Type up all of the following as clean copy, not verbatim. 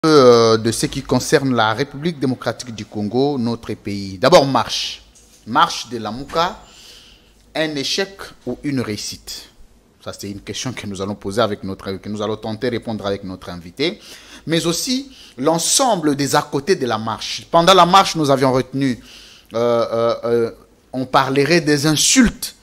De ce qui concerne la République démocratique du Congo, notre pays. D'abord, marche. Marche de Lamuka, un échec ou une réussite? Ça, c'est une question que nous allons poser que nous allons tenter de répondre avec notre invité. Mais aussi, l'ensemble des à côté de la marche. Pendant la marche, nous avions retenu, on parlerait des insultes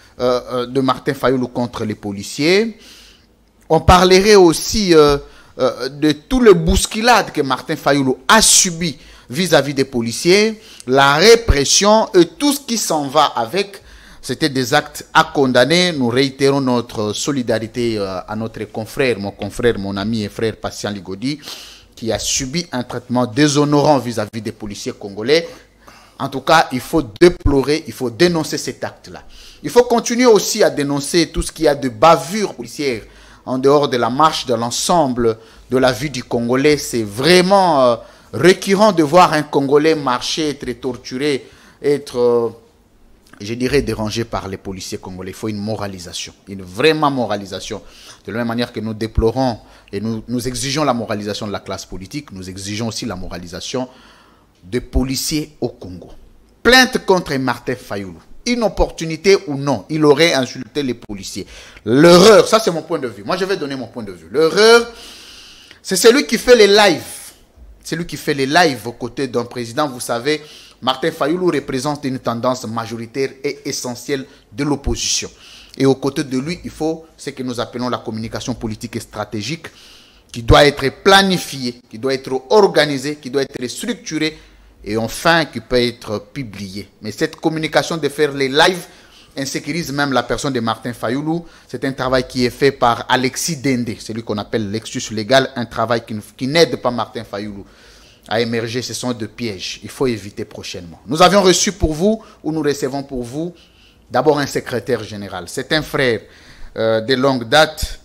de Martin Fayulu contre les policiers. On parlerait aussi de tout le bousculade que Martin Fayulu a subi vis-à-vis des policiers, la répression et tout ce qui s'en va avec. C'était des actes à condamner. Nous réitérons notre solidarité à notre confrère, mon ami et frère Patient Ligodi, qui a subi un traitement déshonorant vis-à-vis des policiers congolais. En tout cas, il faut déplorer, il faut dénoncer cet acte-là. Il faut continuer aussi à dénoncer tout ce qu'il y a de bavure policière en dehors de la marche, de l'ensemble de la vie du Congolais. C'est vraiment récurrent de voir un Congolais marcher, être torturé, être, je dirais, dérangé par les policiers congolais. Il faut une moralisation, une vraiment moralisation. De la même manière que nous déplorons et nous exigeons la moralisation de la classe politique, nous exigeons aussi la moralisation des policiers au Congo. Plainte contre Martin Fayulu. Inopportunité ou non, il aurait insulté les policiers. L'erreur, ça c'est mon point de vue. Moi je vais donner mon point de vue. L'erreur, c'est celui qui fait les lives. Celui qui fait les lives aux côtés d'un président. Vous savez, Martin Fayulu représente une tendance majoritaire et essentielle de l'opposition. Et aux côtés de lui, il faut ce que nous appelons la communication politique et stratégique, qui doit être planifiée, qui doit être organisée, qui doit être structurée, et enfin qui peut être publié. Mais cette communication de faire les lives insécurise même la personne de Martin Fayulu. C'est un travail qui est fait par Alexis Dende, celui qu'on appelle l'excuse légal, un travail qui n'aide pas Martin Fayulu à émerger. Ce sont de pièges. Il faut éviter prochainement. Nous avions reçu pour vous, ou nous recevons pour vous, d'abord un secrétaire général. C'est un frère de longue date,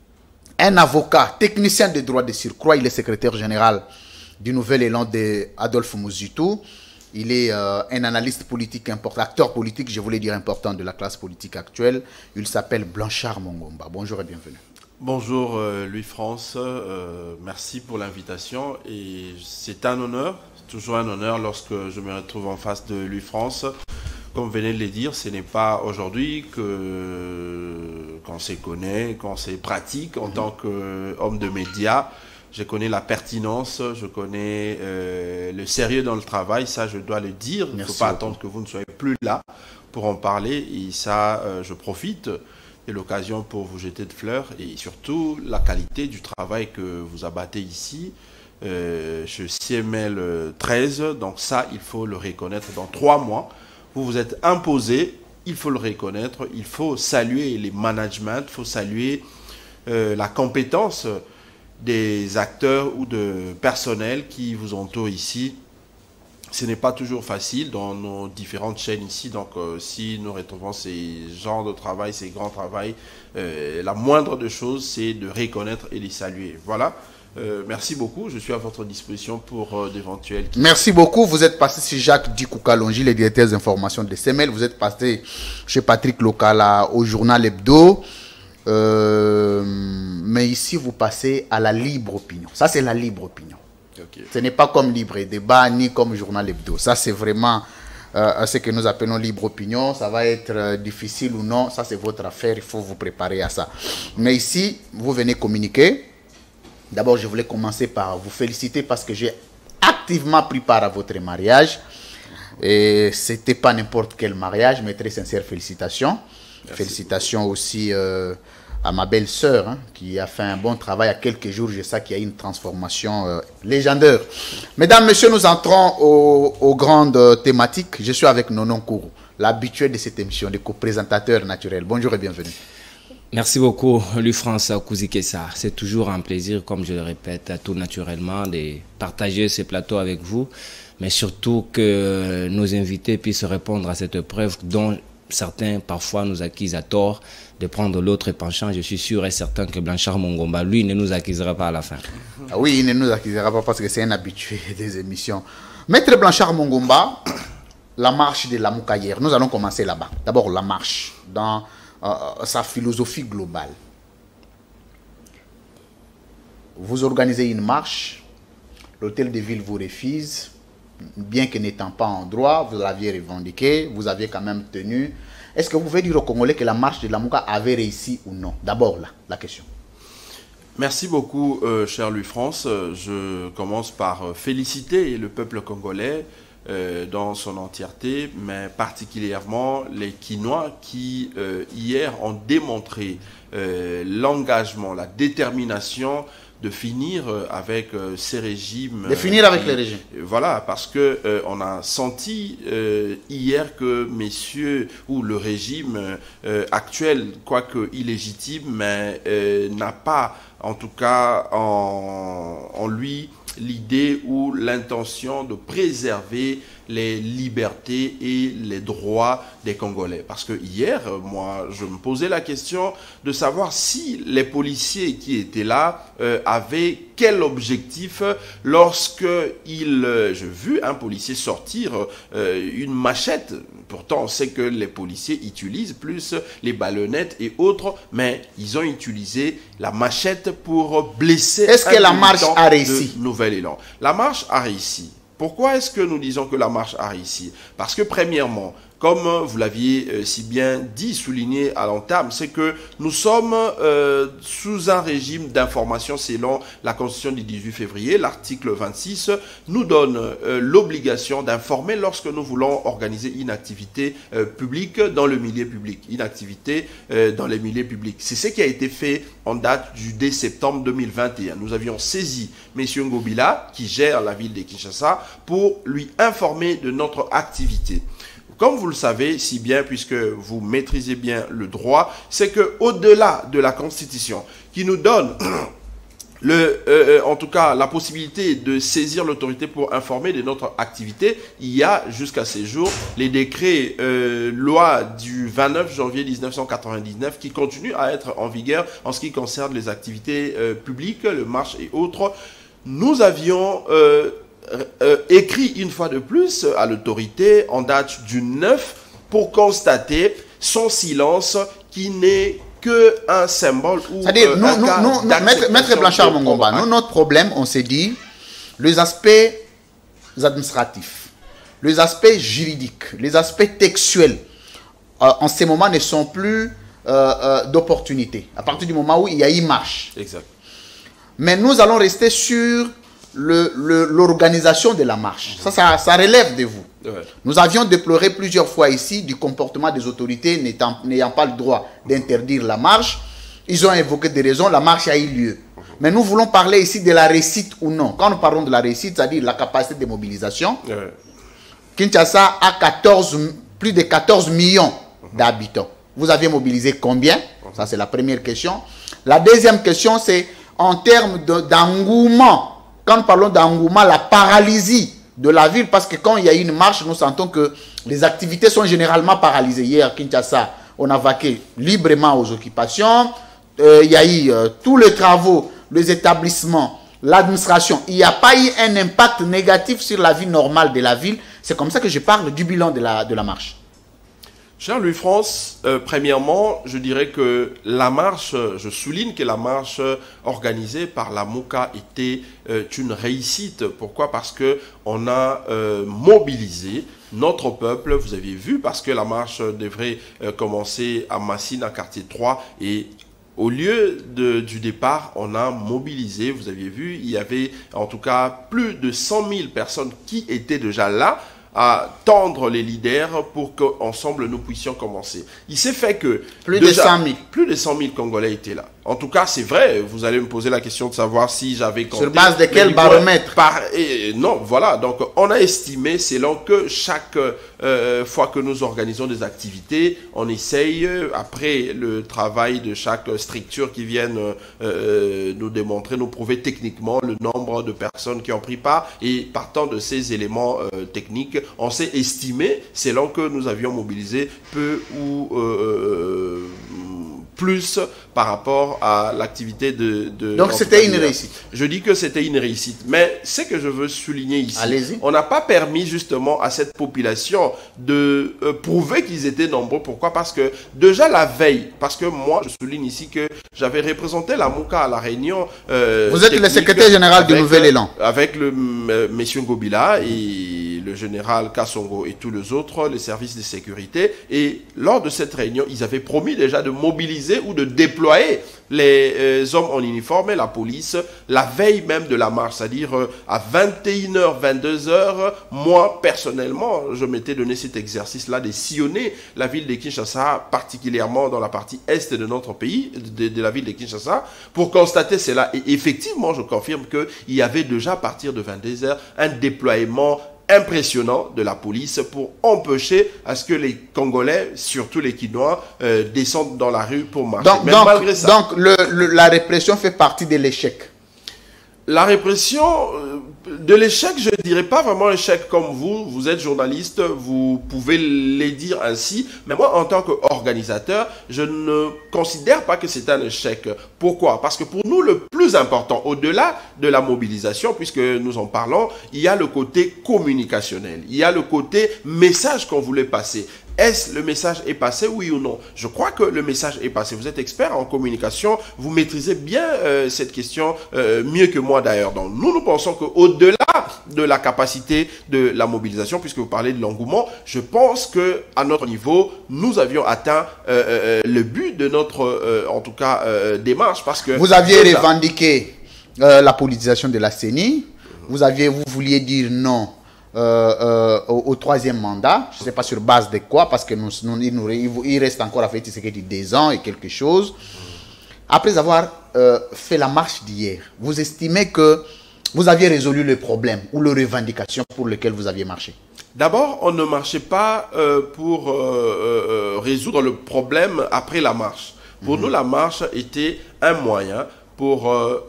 un avocat, technicien de droit de surcroît. Il est secrétaire général du nouvel élan d'Adolphe Mouzitou. Il est un analyste politique important, acteur politique, je voulais dire important, de la classe politique actuelle. Il s'appelle Blanchard Mongomba. Bonjour et bienvenue. Bonjour Louis-France, merci pour l'invitation. Et c'est un honneur, toujours un honneur lorsque je me retrouve en face de Louis-France. Comme venez de le dire, ce n'est pas aujourd'hui qu'on se connaît, qu'on se pratique en tant qu'homme de médias. Je connais la pertinence, je connais le sérieux dans le travail, ça je dois le dire. Il ne faut pas attendre que vous ne soyez plus là pour en parler. Et ça, je profite de l'occasion pour vous jeter de fleurs et surtout la qualité du travail que vous abattez ici chez CML 13. Donc ça, il faut le reconnaître. Dans 3 mois, vous vous êtes imposé, il faut le reconnaître. Il faut saluer les managements, il faut saluer la compétence des acteurs ou de personnel qui vous entourent ici. Ce n'est pas toujours facile dans nos différentes chaînes ici. Donc, si nous retrouvons ces genres de travail, ces grands travails, la moindre des choses, c'est de reconnaître et les saluer. Voilà. Merci beaucoup. Je suis à votre disposition pour d'éventuels... Merci beaucoup. Vous êtes passé chez Jacques Dikoukalonji, le directeur des informations de CML. Vous êtes passé chez Patrick Lokala au journal Hebdo. Mais ici, vous passez à la libre opinion. Ça, c'est la libre opinion. Okay. Ce n'est pas comme Libre Débat, ni comme Journal Hebdo. Ça, c'est vraiment ce que nous appelons libre opinion. Ça va être difficile ou non. Ça, c'est votre affaire. Il faut vous préparer à ça. Mais ici, vous venez communiquer. D'abord, je voulais commencer par vous féliciter parce que j'ai activement pris part à votre mariage. Et ce n'était pas n'importe quel mariage, mais très sincères félicitations. Merci. Félicitations aussi à ma belle-sœur, hein, qui a fait un bon travail. À quelques jours, je sais qu'il y a une transformation légendaire. Mesdames, Messieurs, nous entrons aux grandes thématiques. Je suis avec Nonon Kourou, l'habitué de cette émission, le co-présentateur naturel. Bonjour et bienvenue. Merci beaucoup, Louis-France Kouzikessa. C'est toujours un plaisir, comme je le répète, tout naturellement, de partager ce plateau avec vous, mais surtout que nos invités puissent répondre à cette épreuve dont certains parfois nous accusent à tort de prendre l'autre penchant. Je suis sûr et certain que Blanchard Mongomba, lui, ne nous accusera pas à la fin. Ah oui, il ne nous accusera pas parce que c'est un habitué des émissions. Maître Blanchard Mongomba, la marche de Lamuka hier, nous allons commencer là-bas. D'abord la marche, dans sa philosophie globale. Vous organisez une marche l'hôtel de ville vous refuse, bien que n'étant pas en droit, vous l'aviez revendiqué, vous aviez quand même tenu. Est-ce que vous pouvez dire aux Congolais que la marche de Lamuka avait réussi ou non? D'abord, là, la question. Merci beaucoup, cher Louis-France. Je commence par féliciter le peuple congolais dans son entièreté, mais particulièrement les Quinois qui, hier, ont démontré l'engagement, la détermination de finir avec ces régimes. De finir avec les régimes. Voilà, parce que on a senti hier que messieurs, ou le régime actuel, quoique illégitime, mais n'a pas, en tout cas, en lui, l'idée ou l'intention de préserver les libertés et les droits des Congolais. Parce que hier, moi, je me posais la question de savoir si les policiers qui étaient là avaient quel objectif lorsque j'ai vu un policier sortir une machette. Pourtant, on sait que les policiers utilisent plus les ballonnettes et autres, mais ils ont utilisé la machette pour blesser. Est-ce que la marche a réussi? Nouvel-Élan. La marche a réussi. Pourquoi est-ce que nous disons que la marche a réussi? Parce que premièrement, comme vous l'aviez si bien dit, souligné à l'entame, c'est que nous sommes sous un régime d'information selon la Constitution du 18 février. L'article 26 nous donne l'obligation d'informer lorsque nous voulons organiser une activité publique dans le milieu public. Une activité dans les milieux publics. C'est ce qui a été fait en date du 2 septembre 2021. Nous avions saisi M. Ngobila, qui gère la ville de Kinshasa, pour lui informer de notre activité. Comme vous le savez si bien, puisque vous maîtrisez bien le droit, c'est que au-delà de la Constitution, qui nous donne en tout cas la possibilité de saisir l'autorité pour informer de notre activité, il y a jusqu'à ces jours les décrets loi du 29 janvier 1999 qui continuent à être en vigueur en ce qui concerne les activités publiques, le marche et autres. Nous avions écrit une fois de plus à l'autorité en date du 9 pour constater son silence qui n'est qu'un symbole ou c'est-à-dire, Maître Blanchard Mongomba, nous, notre problème, on s'est dit, les aspects administratifs, les aspects juridiques, les aspects textuels, en ces moments ne sont plus d'opportunité. À partir du moment où il y a une marche. Exact. Mais nous allons rester sur l'organisation de la marche. Ça relève de vous. Ouais. Nous avions déploré plusieurs fois ici du comportement des autorités n'ayant pas le droit d'interdire la marche. Ils ont évoqué des raisons, la marche a eu lieu. Mais nous voulons parler ici de la réussite ou non. Quand nous parlons de la réussite, c'est-à-dire la capacité de mobilisation, Kinshasa a plus de 14 millions d'habitants. Vous avez mobilisé combien? Ça, c'est la première question. La deuxième question, c'est en termes d'engouement. Quand nous parlons d'engouement, la paralysie de la ville, parce que quand il y a une marche, nous sentons que les activités sont généralement paralysées. Hier, à Kinshasa, on a vaqué librement aux occupations. Il y a eu tous les travaux, les établissements, l'administration. Il n'y a pas eu un impact négatif sur la vie normale de la ville. C'est comme ça que je parle du bilan de la marche. Cher Louis-France, premièrement, je dirais que la marche, je souligne que la marche organisée par la MOCA était une réussite. Pourquoi? Parce qu'on a mobilisé notre peuple, vous avez vu, parce que la marche devrait commencer à Massine, à quartier 3, et au lieu du départ, on a mobilisé, vous aviez vu, il y avait en tout cas plus de 100 000 personnes qui étaient déjà là, à tendre les leaders pour qu'ensemble nous puissions commencer. Il s'est fait que plus de 100 000 Congolais étaient là. En tout cas, c'est vrai, vous allez me poser la question de savoir si j'avais compté. Sur base de quel baromètre? Non, voilà, donc on a estimé, selon que chaque fois que nous organisons des activités, on essaye, après le travail de chaque structure qui viennent nous démontrer, nous prouver techniquement le nombre de personnes qui ont pris part, et partant de ces éléments techniques, on s'est estimé, selon que nous avions mobilisé peu ou plus par rapport à l'activité de Donc c'était une réussite. Je dis que c'était une réussite. Mais ce que je veux souligner ici, on n'a pas permis justement à cette population de prouver qu'ils étaient nombreux. Pourquoi? Parce que déjà la veille, parce que moi je souligne ici que j'avais représenté la Mouka à la réunion. Vous êtes le secrétaire général du Nouvel Élan. Avec le monsieur Ngobila et le général Kassongo et tous les autres, les services de sécurité. Et lors de cette réunion, ils avaient promis déjà de mobiliser ou de déployer les hommes en uniforme et la police la veille même de la marche, c'est-à-dire à 21h, 22h. Moi, personnellement, je m'étais donné cet exercice-là de sillonner la ville de Kinshasa, particulièrement dans la partie est de notre pays, de la ville de Kinshasa, pour constater cela. Et effectivement, je confirme qu'il y avait déjà à partir de 22h un déploiement impressionnant de la police pour empêcher à ce que les Congolais, surtout les Kinois, descendent dans la rue pour marcher. Donc, malgré ça, donc la répression fait partie de l'échec. La répression de l'échec, je ne dirais pas vraiment échec comme vous. Vous êtes journaliste, vous pouvez les dire ainsi. Mais moi, en tant qu'organisateur, je ne considère pas que c'est un échec. Pourquoi? Parce que pour nous, le plus important, au-delà de la mobilisation, puisque nous en parlons, il y a le côté communicationnel. Il y a le côté message qu'on voulait passer. Est-ce le message est passé, oui ou non? Je crois que le message est passé. Vous êtes expert en communication, vous maîtrisez bien cette question, mieux que moi d'ailleurs. Donc nous pensons qu'au-delà de la capacité de la mobilisation, puisque vous parlez de l'engouement, je pense qu'à notre niveau, nous avions atteint le but de notre, en tout cas, démarche. Parce que vous aviez revendiqué la politisation de la CENI, vous vouliez dire non au troisième mandat, je ne sais pas sur base de quoi, parce que il reste encore à faire 2 ans et quelque chose. Après avoir fait la marche d'hier, vous estimez que vous aviez résolu le problème ou les revendications pour lesquelles vous aviez marché? D'abord, on ne marchait pas pour résoudre le problème après la marche. Pour nous, la marche était un moyen pour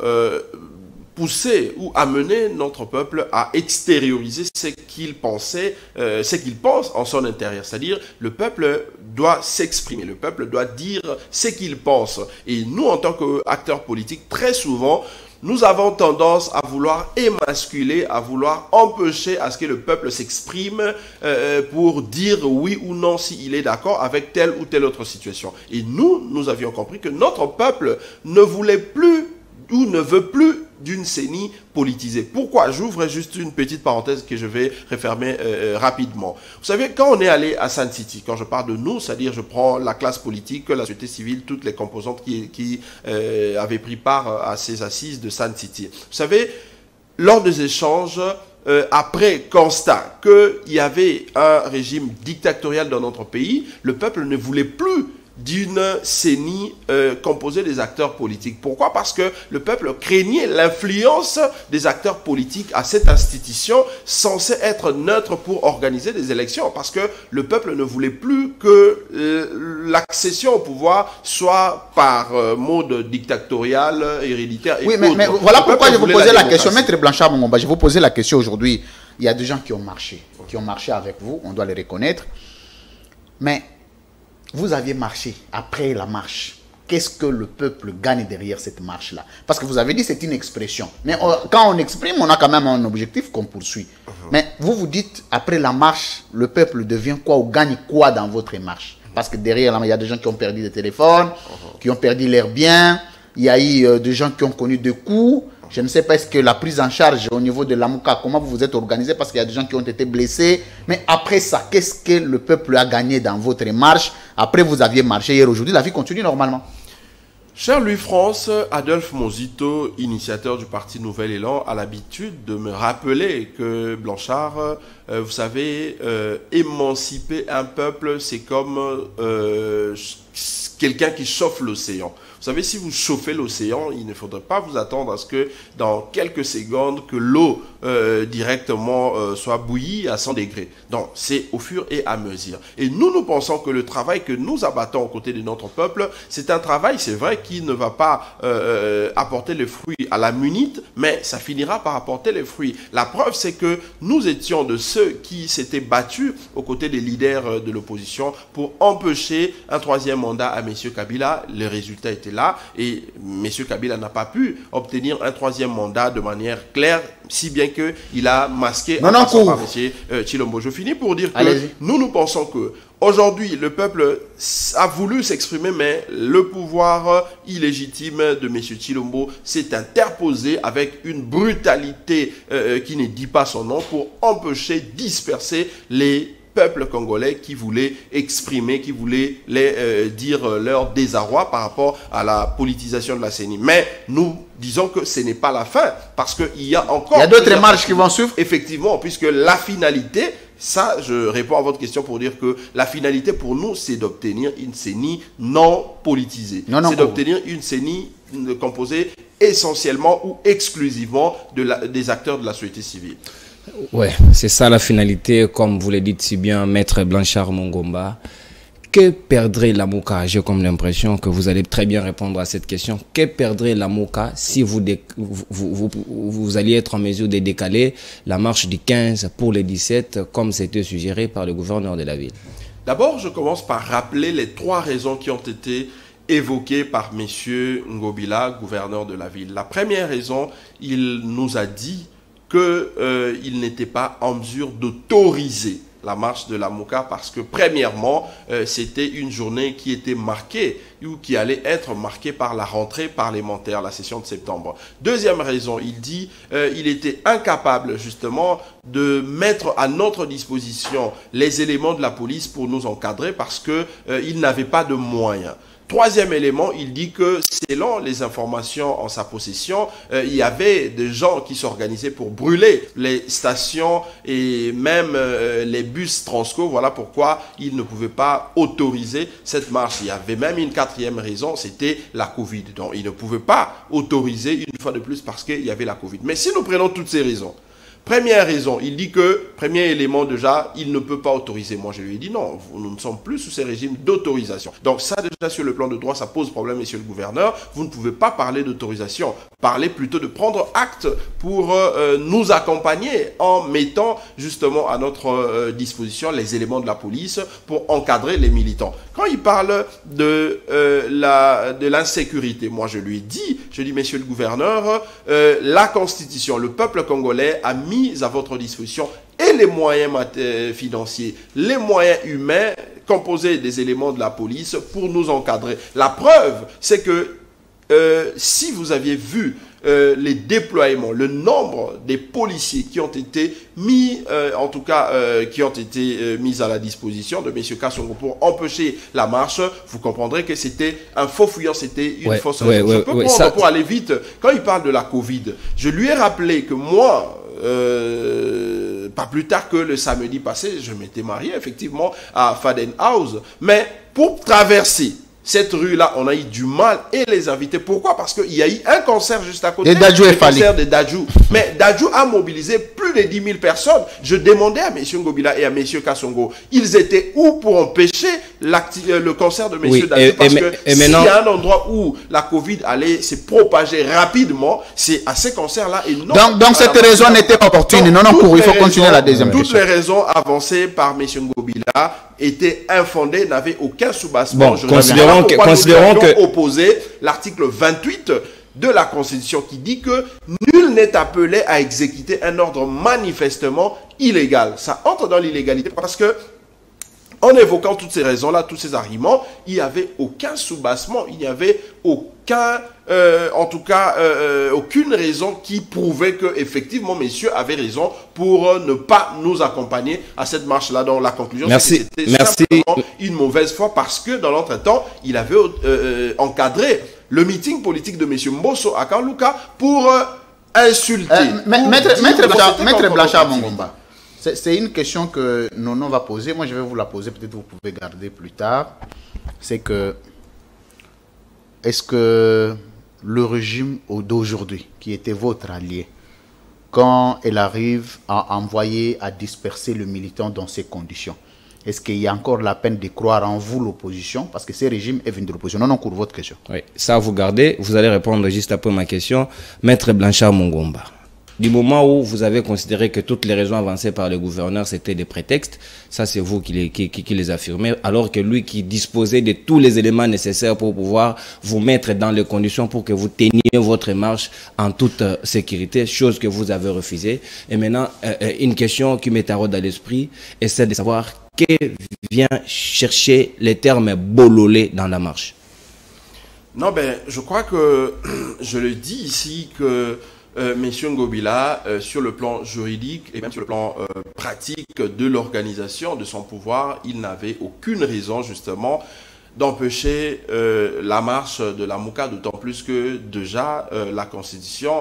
pousser ou amener notre peuple à extérioriser ce qu'il pensait, ce qu'il pense en son intérieur. C'est-à-dire, le peuple doit s'exprimer, le peuple doit dire ce qu'il pense. Et nous, en tant qu'acteurs politiques, très souvent, nous avons tendance à vouloir émasculer, à vouloir empêcher à ce que le peuple s'exprime pour dire oui ou non s'il est d'accord avec telle ou telle autre situation. Et nous avions compris que notre peuple ne voulait plus ou ne veut plus d'une CENI politisée. Pourquoi? J'ouvre juste une petite parenthèse que je vais refermer rapidement. Vous savez, quand on est allé à Sun City, quand je parle de nous, c'est-à-dire je prends la classe politique, la société civile, toutes les composantes qui avaient pris part à ces assises de Sun City. Vous savez, lors des échanges, après constat qu'il y avait un régime dictatorial dans notre pays, le peuple ne voulait plus d'une CENI composée des acteurs politiques. Pourquoi? Parce que le peuple craignait l'influence des acteurs politiques à cette institution censée être neutre pour organiser des élections. Parce que le peuple ne voulait plus que l'accession au pouvoir soit par mode dictatorial, héréditaire et oui, mais voilà pourquoi je vous posais la question. Maître Blanchard Mongomba, je vous posais la question aujourd'hui. Il y a des gens qui ont marché avec vous, on doit les reconnaître. Mais vous aviez marché après la marche. Qu'est-ce que le peuple gagne derrière cette marche-là? Parce que vous avez dit que c'est une expression. Mais quand on exprime, on a quand même un objectif qu'on poursuit. Mais vous dites, après la marche, le peuple devient quoi ou gagne quoi dans votre marche? Parce que derrière, il y a des gens qui ont perdu des téléphones, qui ont perdu leurs biens. Il y a eu des gens qui ont connu des coups. Je ne sais pas, est-ce que la prise en charge au niveau de la Mouka, comment vous vous êtes organisé, parce qu'il y a des gens qui ont été blessés. Mais après ça, qu'est-ce que le peuple a gagné dans votre marche? Après, vous aviez marché hier, aujourd'hui, la vie continue normalement. Cher Louis-France, Adolphe Mozito, initiateur du parti Nouvel Élan, a l'habitude de me rappeler que Blanchard, vous savez, émanciper un peuple, c'est comme quelqu'un qui chauffe l'océan. Vous savez, si vous chauffez l'océan, il ne faudrait pas vous attendre à ce que dans quelques secondes, que l'eau directement soit bouillie à 100 degrés. Donc, c'est au fur et à mesure. Et nous pensons que le travail que nous abattons aux côtés de notre peuple, c'est un travail, c'est vrai, qui ne va pas apporter les fruits à la minute, mais ça finira par apporter les fruits. La preuve, c'est que nous étions de ceux qui s'étaient battus aux côtés des leaders de l'opposition pour empêcher un troisième mandat à M. Kabila. Le résultat était là et M. Kabila n'a pas pu obtenir un troisième mandat de manière claire, si bien qu'il a masqué par M. Tshilombo. Je finis pour dire que nous pensons que aujourd'hui, le peuple a voulu s'exprimer, mais le pouvoir illégitime de M. Tshilombo s'est interposé avec une brutalité qui ne dit pas son nom pour empêcher, disperser les peuples congolais qui voulaient exprimer, qui voulaient dire leur désarroi par rapport à la politisation de la CENI. Mais nous disons que ce n'est pas la fin, parce qu'il y a encore... Il y a d'autres marches qui vont suivre. Effectivement, puisque la finalité... Ça, je réponds à votre question pour dire que la finalité pour nous, c'est d'obtenir une CENI non politisée. C'est d'obtenir une CENI composée essentiellement ou exclusivement des acteurs de la société civile. Ouais, c'est ça la finalité, comme vous le dites si bien, Maître Blanchard Mongomba. Que perdrait la MOCA? J'ai comme l'impression que vous allez très bien répondre à cette question. Que perdrait la MOCA si vous alliez être en mesure de décaler la marche du 15 pour le 17, comme c'était suggéré par le gouverneur de la ville? D'abord, je commence par rappeler les 3 raisons qui ont été évoquées par M. Ngobila, gouverneur de la ville. La première raison, il nous a dit qu'il n'était pas en mesure d'autoriser la marche de la MOCA parce que premièrement, c'était une journée qui était marquée ou qui allait être marquée par la rentrée parlementaire, la session de septembre. Deuxième raison, il dit il était incapable justement de mettre à notre disposition les éléments de la police pour nous encadrer parce qu'il n'avait pas de moyens. Troisième élément, il dit que selon les informations en sa possession, il y avait des gens qui s'organisaient pour brûler les stations et même les bus Transco. Voilà pourquoi il ne pouvait pas autoriser cette marche. Il y avait même une 4e raison, c'était la Covid. Donc il ne pouvait pas autoriser une fois de plus parce qu'il y avait la Covid. Mais si nous prenons toutes ces raisons, première raison, il dit que, premier élément déjà, il ne peut pas autoriser. Moi, je lui ai dit non, nous ne sommes plus sous ces régimes d'autorisation. Donc ça, déjà, sur le plan de droit, ça pose problème, monsieur le gouverneur. Vous ne pouvez pas parler d'autorisation. Parlez plutôt de prendre acte pour nous accompagner en mettant justement à notre disposition les éléments de la police pour encadrer les militants. Quand il parle de l'insécurité, moi, je lui ai dit, monsieur le gouverneur, la Constitution, le peuple congolais a mis à votre disposition et les moyens financiers, les moyens humains composés des éléments de la police pour nous encadrer. La preuve, c'est que si vous aviez vu les déploiements, le nombre des policiers qui ont été mis, qui ont été mis à la disposition de M. Kassongo pour empêcher la marche, vous comprendrez que c'était un faux fouillant, c'était une fausse raison. Je peux prendre pour aller vite. Quand il parle de la Covid, je lui ai rappelé que moi, pas plus tard que le samedi passé, je m'étais marié effectivement à Faden House, mais pour traverser cette rue-là, on a eu du mal et les invités. Pourquoi? Parce qu'il y a eu un concert juste à côté. Le concert de Dadju. Mais Dadju a mobilisé plus de 10 000 personnes. Je demandais à M. Ngobila et à M. Kassongo, ils étaient où pour empêcher le concert de M. Dadju? Parce que s'il y a un endroit où la Covid allait se propager rapidement, c'est à ces concerts-là. Donc cette raison n'était pas opportune. Non, il faut continuer la deuxième question. Toutes les raisons avancées par M. Ngobila étaient infondées, n'avaient aucun soubassement. Bon, considérons que opposé l'article 28 de la Constitution qui dit que nul n'est appelé à exécuter un ordre manifestement illégal. Ça entre dans l'illégalité parce que en évoquant toutes ces raisons-là, tous ces arguments, il n'y avait aucun soubassement, il n'y avait aucun, aucune raison qui prouvait que effectivement messieurs avaient raison pour ne pas nous accompagner à cette marche-là. Donc la conclusion, c'est que c'était simplement une mauvaise foi parce que dans l'entretemps, il avait encadré le meeting politique de M. Mbosso à Kanlouka pour insulter. Maître Blanchard Mongomba. C'est une question que Nono va poser. Moi, je vais vous la poser. Peut-être vous pouvez garder plus tard. C'est que est-ce que le régime d'aujourd'hui, qui était votre allié, quand elle arrive à envoyer, à disperser le militant dans ces conditions, est-ce qu'il y a encore la peine de croire en vous, l'opposition? Parce que ce régime est venu de l'opposition. Non, cours votre question. Oui, ça vous gardez. Vous allez répondre juste après ma question. Maître Blanchard Mungomba, du moment où vous avez considéré que toutes les raisons avancées par le gouverneur, c'était des prétextes, ça c'est vous qui les affirmez, alors que lui qui disposait de tous les éléments nécessaires pour pouvoir vous mettre dans les conditions pour que vous teniez votre marche en toute sécurité, chose que vous avez refusée. Et maintenant, une question qui m'est taraude à l'esprit, est celle de savoir que vient chercher les termes bololé dans la marche. Non, ben, je crois que je le dis ici que Monsieur Ngobila, sur le plan juridique et même sur le plan pratique de l'organisation de son pouvoir, il n'avait aucune raison justement d'empêcher la marche de la Mouka, d'autant plus que déjà la Constitution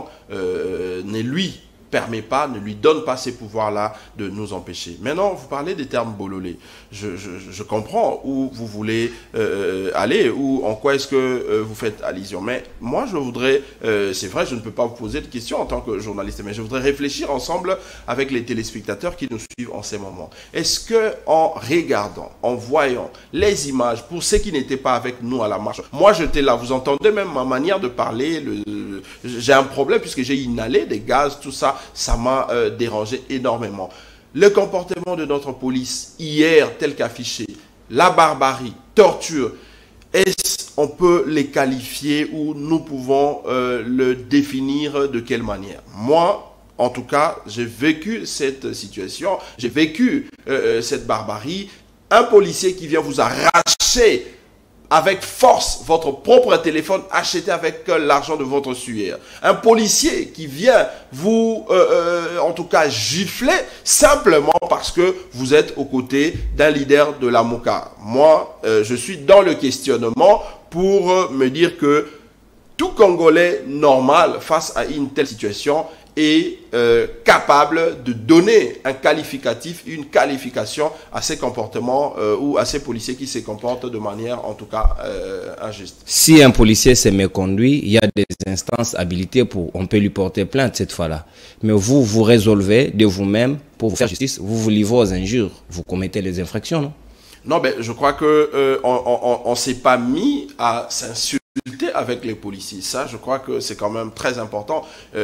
ne lui donne pas ces pouvoirs-là de nous empêcher. Maintenant, vous parlez des termes bololé. Je comprends où vous voulez aller, ou en quoi est-ce que vous faites allusion. Mais moi, je voudrais, c'est vrai, je ne peux pas vous poser de questions en tant que journaliste, mais je voudrais réfléchir ensemble avec les téléspectateurs qui nous suivent en ces moments. Est-ce que en regardant, en voyant les images, pour ceux qui n'étaient pas avec nous à la marche, moi j'étais là, vous entendez même ma manière de parler, j'ai un problème puisque j'ai inhalé des gaz, tout ça, ça m'a dérangé énormément. Le comportement de notre police hier tel qu'affiché, la barbarie, torture, est-ce on peut les qualifier ou nous pouvons le définir de quelle manière? Moi, en tout cas, j'ai vécu cette situation, j'ai vécu cette barbarie. Un policier qui vient vous arracher avec force votre propre téléphone acheté avec l'argent de votre sueur. Un policier qui vient vous, en tout cas, gifler simplement parce que vous êtes aux côtés d'un leader de la Mouka. Moi, je suis dans le questionnement pour me dire que tout Congolais normal face à une telle situation est capable de donner un qualificatif, une qualification à ces comportements ou à ces policiers qui se comportent de manière en tout cas injuste. Si un policier s'est méconduit, il y a des instances habilitées pour, on peut lui porter plainte cette fois-là. Mais vous résolvez de vous-même pour vous faire justice, vous livrez aux injures, vous commettez les infractions, non? Non, ben je crois que on s'est pas mis à s'insulter avec les policiers. Ça, je crois que c'est quand même très important.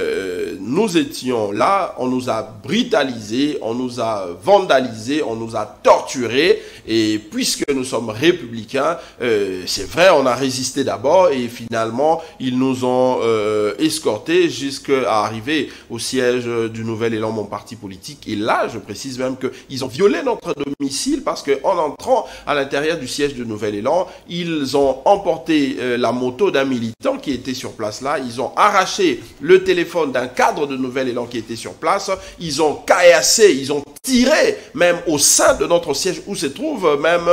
Nous étions là, on nous a brutalisés, on nous a vandalisés, on nous a torturés. Et puisque nous sommes républicains, c'est vrai, on a résisté d'abord et finalement, ils nous ont escortés jusqu'à arriver au siège du Nouvel Élan, mon parti politique. Et là, je précise même qu'ils ont violé notre domicile parce qu'en entrant à l'intérieur du siège du Nouvel Élan, ils ont emporté la moto d'un militant qui était sur place là, ils ont arraché le téléphone d'un cadre de Nouvel Élan qui était sur place, ils ont caillassé, ils ont tiré même au sein de notre siège où se trouve même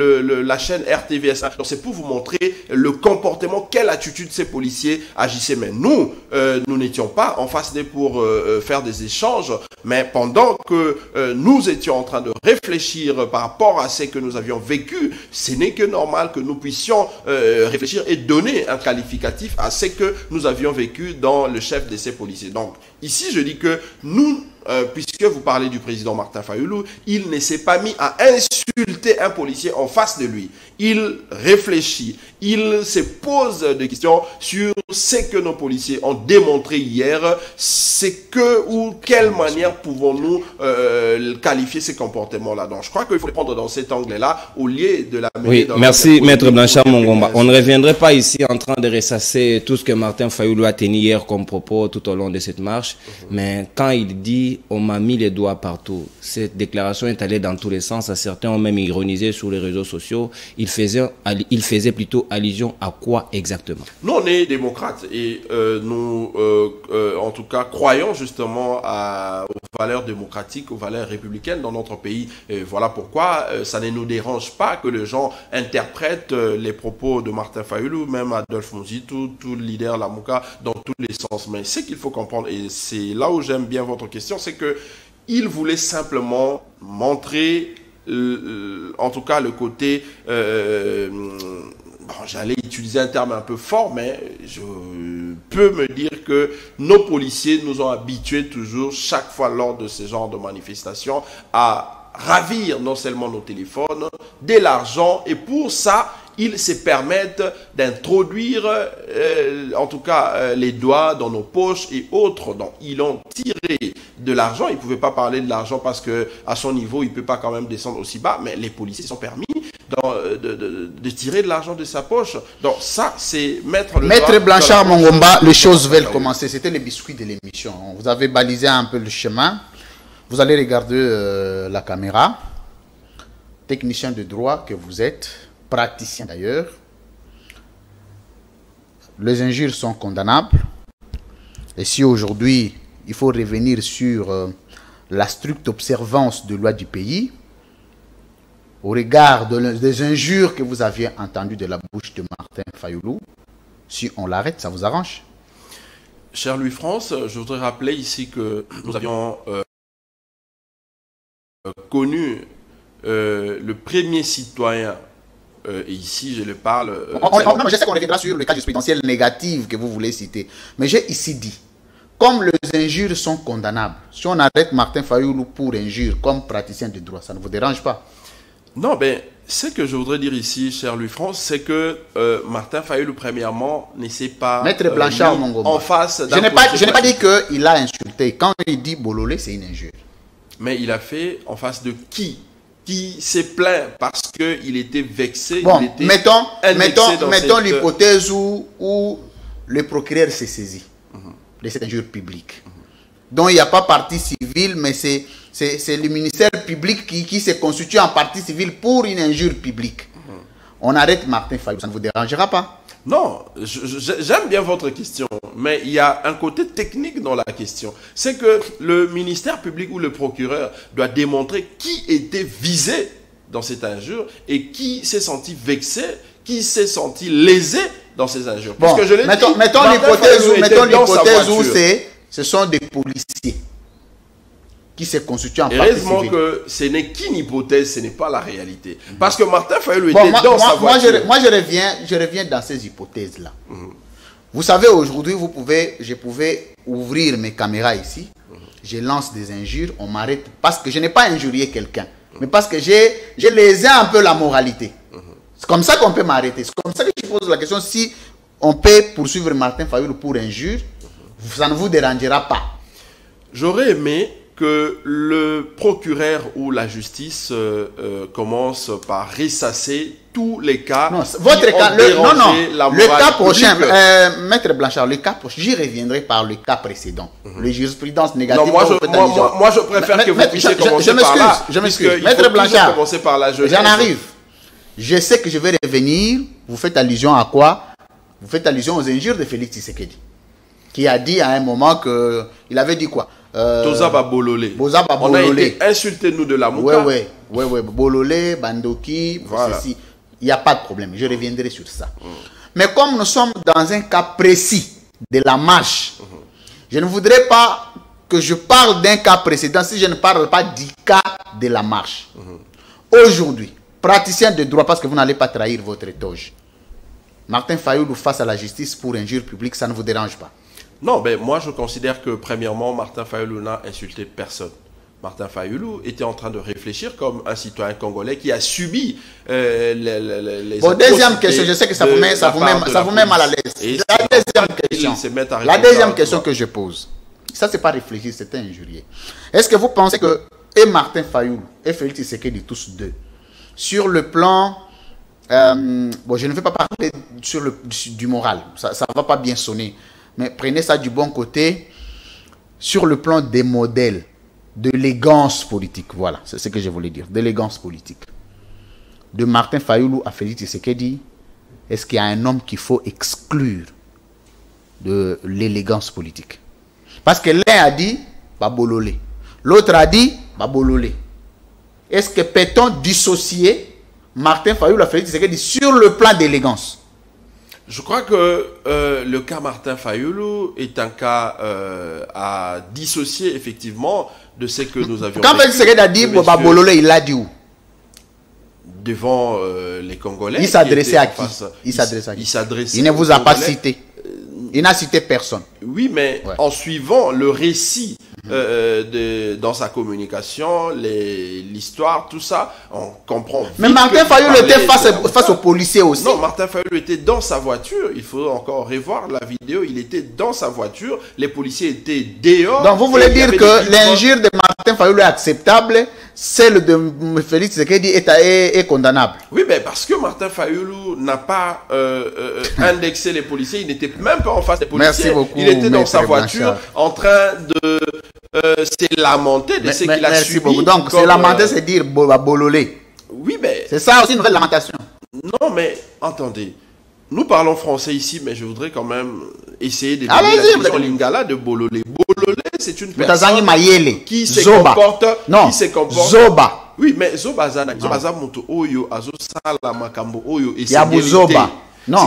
la chaîne RTVS. Donc c'est pour vous montrer le comportement, quelle attitude ces policiers agissaient. Mais nous, nous n'étions pas en face d'eux pour faire des échanges, mais pendant que nous étions en train de réfléchir par rapport à ce que nous avions vécu, ce n'est que normal que nous puissions réfléchir et donner un qualificatif à ce que nous avions vécu dans le chef de ces policiers. Donc ici, je dis que nous, puisque vous parlez du président Martin Fayulu, il ne s'est pas mis à insulter un policier en face de lui. Il réfléchit, il se pose des questions sur ce que nos policiers ont démontré hier, c'est que ou quelle manière pouvons-nous qualifier ces comportements-là. Donc je crois qu'il faut les prendre dans cet angle-là au lieu de la... Oui, merci Maître Blanchard Mungomba. On ne reviendrait pas ici en train de ressasser tout ce que Martin Fayulu a tenu hier comme propos tout au long de cette marche, mais quand il dit on m'a mis les doigts partout, cette déclaration est allée dans tous les sens. Certains ont même ironisé sur les réseaux sociaux. Il faisait plutôt allusion à quoi exactement? Nous, on est démocrates et nous, en tout cas, croyons justement aux valeurs démocratiques, aux valeurs républicaines dans notre pays. Et voilà pourquoi ça ne nous dérange pas que les gens interprètent les propos de Martin Fayulu, même Adolphe Mouzi, tout leader Lamouka, dans tous les sens. Mais ce qu'il faut comprendre, et c'est là où j'aime bien votre question, c'est que il voulait simplement montrer, en tout cas, le côté bon, j'allais utiliser un terme un peu fort, mais je peux me dire que nos policiers nous ont habitués toujours, chaque fois lors de ce genre de manifestations, à ravir non seulement nos téléphones, de l'argent, et pour ça, ils se permettent d'introduire, en tout cas, les doigts dans nos poches et autres. Donc, ils ont tiré de l'argent. Ils ne pouvaient pas parler de l'argent parce qu'à son niveau, il ne peut pas quand même descendre aussi bas. Mais les policiers sont permis de tirer de l'argent de sa poche. Donc, ça, c'est mettre le Maître Blanchard Mongomba, les choses veulent commencer. C'était les biscuits de l'émission. Vous avez balisé un peu le chemin. Vous allez regarder la caméra. Technicien de droit que vous êtes, praticien d'ailleurs. Les injures sont condamnables. Et si aujourd'hui, il faut revenir sur la stricte observance de loi du pays, au regard des injures que vous aviez entendues de la bouche de Martin Fayoulou, si on l'arrête, ça vous arrange? Cher Louis-France, je voudrais rappeler ici que nous avions connu le premier citoyen, et ici je le parle... je sais qu'on reviendra sur le cas jurisprudentiel négatif que vous voulez citer, mais j'ai ici dit, comme les injures sont condamnables, si on arrête Martin Fayoulou pour injure comme praticien de droit, ça ne vous dérange pas? Non, ben, ce que je voudrais dire ici, cher Louis-France, c'est que Martin Fayoulou, premièrement, ne s'est pas Maître Blanchard Mongomba, en face d'un... Je n'ai pas dit qu'il a insulté. Quand il dit bololé, c'est une injure. Mais il a fait en face de qui s'est plaint parce qu'il était vexé. Bon, il était mettons l'hypothèse où le procureur s'est saisi de cette injure publique. Donc il n'y a pas partie civile, mais c'est le ministère public qui se constitue en partie civile pour une injure publique. On arrête Martin Fayoulou, ça ne vous dérangera pas? Non, j'aime bien votre question, mais il y a un côté technique dans la question. C'est que le ministère public ou le procureur doit démontrer qui était visé dans cette injure et qui s'est senti vexé, qui s'est senti lésé dans ces injures. Bon, mettons l'hypothèse où ce sont des policiers qui se constituent en partie civile. Heureusement que ce n'est qu'une hypothèse, ce n'est pas la réalité. Parce que Martin Fayoulou était dans sa voiture. Moi, je reviens dans ces hypothèses-là. Vous savez, aujourd'hui, je pouvais ouvrir mes caméras ici. Je lance des injures, on m'arrête. Parce que je n'ai pas injurié quelqu'un. Mais parce que j'ai lésé un peu la moralité. C'est comme ça qu'on peut m'arrêter. C'est comme ça que je pose la question. Si on peut poursuivre Martin Fayoulou pour injure, ça ne vous dérangera pas. J'aurais aimé que le procureur ou la justice commence par ressasser tous les cas. Non, votre cas, le cas prochain, Maître Blanchard, le cas prochain, j'y reviendrai par le cas précédent. Les jurisprudences négatives. Non, moi, je préfère que vous puissiez commencer par là. Je m'excuse. Maître Blanchard, j'en arrive. Je sais que je vais revenir. Vous faites allusion à quoi? Vous faites allusion aux injures de Félix Tshisekedi, qui a dit à un moment que... Il avait dit quoi? Tozaba Bololé. On a été insultés, nous, de la Mouka. Oui. Bololé, Bandoki, voilà. Ceci. Il n'y a pas de problème. Je reviendrai sur ça. Mais comme nous sommes dans un cas précis de la marche, je ne voudrais pas que je parle d'un cas précédent si je ne parle pas du cas de la marche. Aujourd'hui, praticien de droit, parce que vous n'allez pas trahir votre toge, Martin Fayoulou face à la justice pour injure publique, ça ne vous dérange pas? Non, ben moi je considère que premièrement, Martin Fayoulou n'a insulté personne. Martin Fayoulou était en train de réfléchir comme un citoyen congolais qui a subi les bon, deuxième question, je sais que ça vous met mal à l'aise. La deuxième question que je pose, ça c'est pas réfléchir, c'est injurier. Est-ce que vous pensez que et Martin Fayoulou et Félix Tshisekedi, tous deux, sur le plan... bon, je ne vais pas parler du moral, ça ne va pas bien sonner. Mais prenez ça du bon côté, sur le plan des modèles, de l'élégance politique. Voilà, c'est ce que je voulais dire, d'élégance politique. De Martin Fayoulou à Félix Tshisekedi, est-ce qu'il y a un homme qu'il faut exclure de l'élégance politique? Parce que l'un a dit, Babololé. L'autre a dit, Babololé. Est-ce que peut-on dissocier Martin Fayoulou à Félix Tshisekedi sur le plan d'élégance? Je crois que le cas Martin Fayoulou est un cas à dissocier effectivement de ce que nous avions. Quand Félix Tshisekedi a dit Babololé, il l'a dit où? devant les Congolais. Il s'adressait à qui? Il s'adressait à qui? Il ne vous a pas cité. Il n'a cité personne. Oui, mais en suivant le récit dans sa communication, l'histoire, tout ça, on comprend. Mais Martin Fayulu était face aux policiers aussi. Non, Martin Fayulu était dans sa voiture. Il faut encore revoir la vidéo. Il était dans sa voiture. Les policiers étaient dehors. Donc vous voulez dire que l'injure de Martin Fayulu est acceptable, celle de Félix Tshisekedi est condamnable? Oui, mais parce que Martin Fayulu n'a pas indexé les policiers. Il n'était même pas en face des policiers. Merci beaucoup, il était dans sa Blanchard, voiture en train de se lamenter de ce qu'il a subi. Beaucoup. Donc c'est lamenter, c'est dire bololé. Oui, mais... C'est ça aussi une nouvelle lamentation. Non, mais attendez. Nous parlons français ici, mais je voudrais quand même essayer de dire lingala de bololé. Bololé, c'est une personne qui se comporte... Non, qui se comporte... Zoba. Oui, mais Zoba Zana. Zoba Zana moto oyo, azo sala makambo oyo. Yabu Zoba. Non,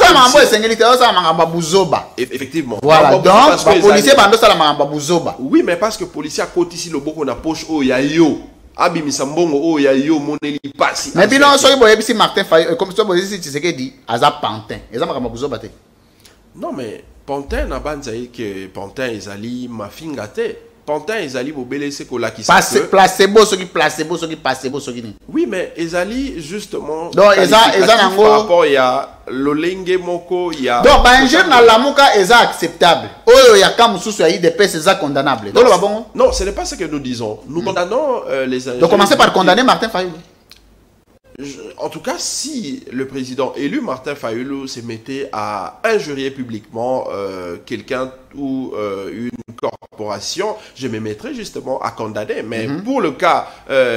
effectivement. Voilà, donc, le policier Zoba. Oui, mais parce que le policier a côté ici le boko na poche oh ya yo. Abi misambongo oh ya yo moneli pasi. Mais bien non, soyez boye si Martin Fayulu comme ça boye si tu sais que dit aza Pantin. Eza makamba Zoba te. Non mais Pantin na banzaï que Pantin ezali mafinga te. Pantin ezali bobele se ko la qui placebo ce qui placebo ce qui placebo ce qui. Oui, mais ezali justement donc eza nango par rapport ya lolenge moko ya. Donc banjir na lamuka eza acceptable. Oyo ya kamususu ya IDPS eza condamnable. Donc ba bongo. Non, ce n'est pas ce que nous disons. Nous condamnons les. Donc commencez par condamner Martin Fayulu. En tout cas, si le président élu Martin Fayulu se mettait à injurier publiquement quelqu'un ou une corporation, je me mettrais justement à condamner. Mais pour le cas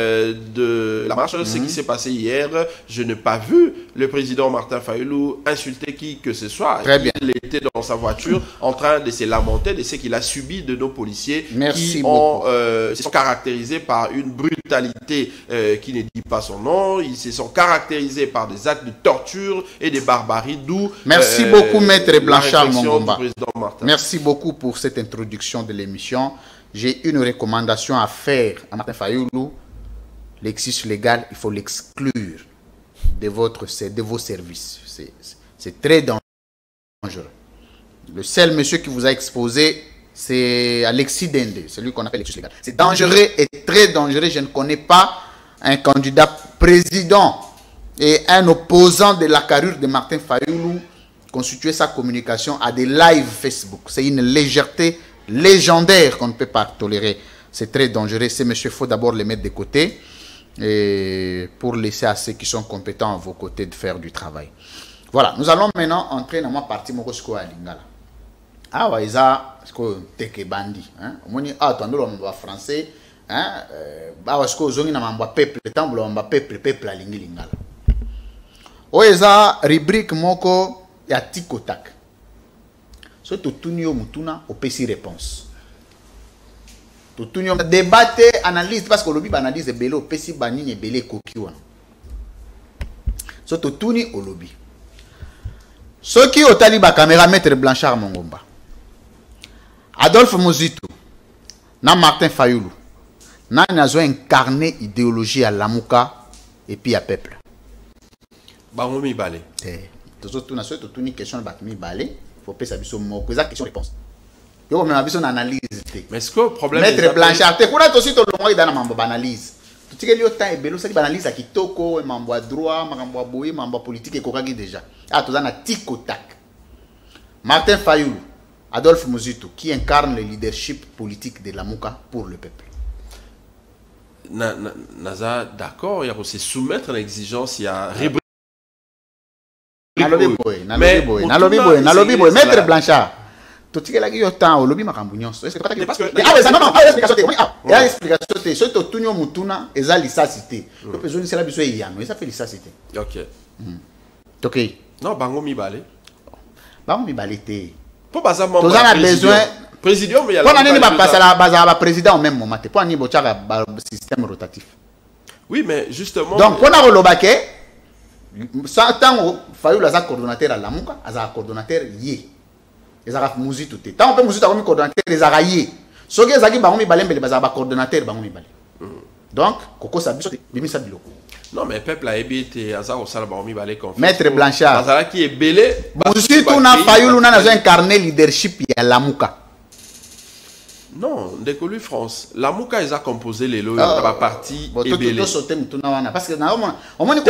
de la marche, ce qui s'est passé hier, je n'ai pas vu le président Martin Fayulu insulter qui que ce soit. Très bien. Il était dans sa voiture en train de se lamenter de ce qu'il a subi de nos policiers qui se sont caractérisés par une brutalité qui ne dit pas son nom. Ils se sont caractérisés par des actes de torture et de barbarie, d'où merci beaucoup Maître Blanchard Mongomba. Merci beaucoup pour cette introduction de l'émission. J'ai une recommandation à faire à Martin Fayulu. L'exercice légal, il faut l'exclure de vos services. C'est très dangereux. Le seul monsieur qui vous a exposé, c'est Alexis Dende, celui qu'on appelle l'exercice légal. C'est dangereux et très dangereux. Je ne connais pas un candidat président et un opposant de la carrure de Martin Fayulu constituer sa communication à des lives Facebook. C'est une légèreté légendaire qu'on ne peut pas tolérer. C'est très dangereux. Ces messieurs, il faut d'abord les mettre de côté et pour laisser à ceux qui sont compétents à vos côtés de faire du travail. Voilà, nous allons maintenant entrer dans ma partie Mokosiko à Lingala. Ah ouais, ça, c'est que teke bandi. On dit, ah, tu as français. Bah, est-ce que vous avez un peuple, peuple à Lingala. Oh, ça, rubrique moko. Il y a tic-tac. So tutunio mutuna opesi réponse. Tutunio débattre, analyse parce que lobby analyse belé opesi banini belé kokiwa. So tutuni au lobby. Ce qui au taliba caméra Maître Blanchard Mongomba. Adolphe Muzito, na Martin Fayulu. Na nazo incarné idéologie à Lamuka et puis à peuple. Bangomi balé. Tout une question de batmi balé, faut pas savoir son mot, question réponse. Yo même aviso analyse. Mais est-ce que le problème Maître Blanchard, te kuna aussi to longo dans mambo analyse. Tu sais que yo temps et belo ça analyse à kitoko, mambo droit, mambo boye, mambo politique et kokaki déjà. Ah to na tic-tac. Martin Fayulu, Adolphe Muzito qui incarne le leadership politique de Lamuka pour le peuple. Naza d'accord, il y a aussi soumettre l'exigence, il y a Nalobi boy, Maître Blanchard. Tu sais que là, il y a temps, lobby makambunyon. Est-ce que pas que non, il y a explication. Ce que tu mutuna, ils ont l'issacité. Le président c'est la biso yano, ils ont fait l'issacité. OK. OK. Non, bango mi balé. Bango mi balé té. Pour pas ça mon besoin président mais il y a pour nani ba passer la base à président au même moment. Pour nani bochaka système rotatif. Oui, mais justement donc pour na rolobake sans temps Fayulu a coordonnateur à Lamuka, a coordonnateur yé. Les arabes Muzito te. Tant on peut Muzito comme coordonnateur les arabes yé. Ce qui est zaki bangomi balem bele baza coordonnateur bangomi balé. Donc, Koko Sabiso, Bimisa Biloko. Non, mais peuple a été à ça au Salabaomi Balé confiance. Maître Blanchard. Bazala qui est belé. Monsieur Touna Fayoulou n'a incarné leadership à Lamouka. Non, dès que lui France, Lamouka ils a composé les lots dans la partie belé. Parce que on m'a dit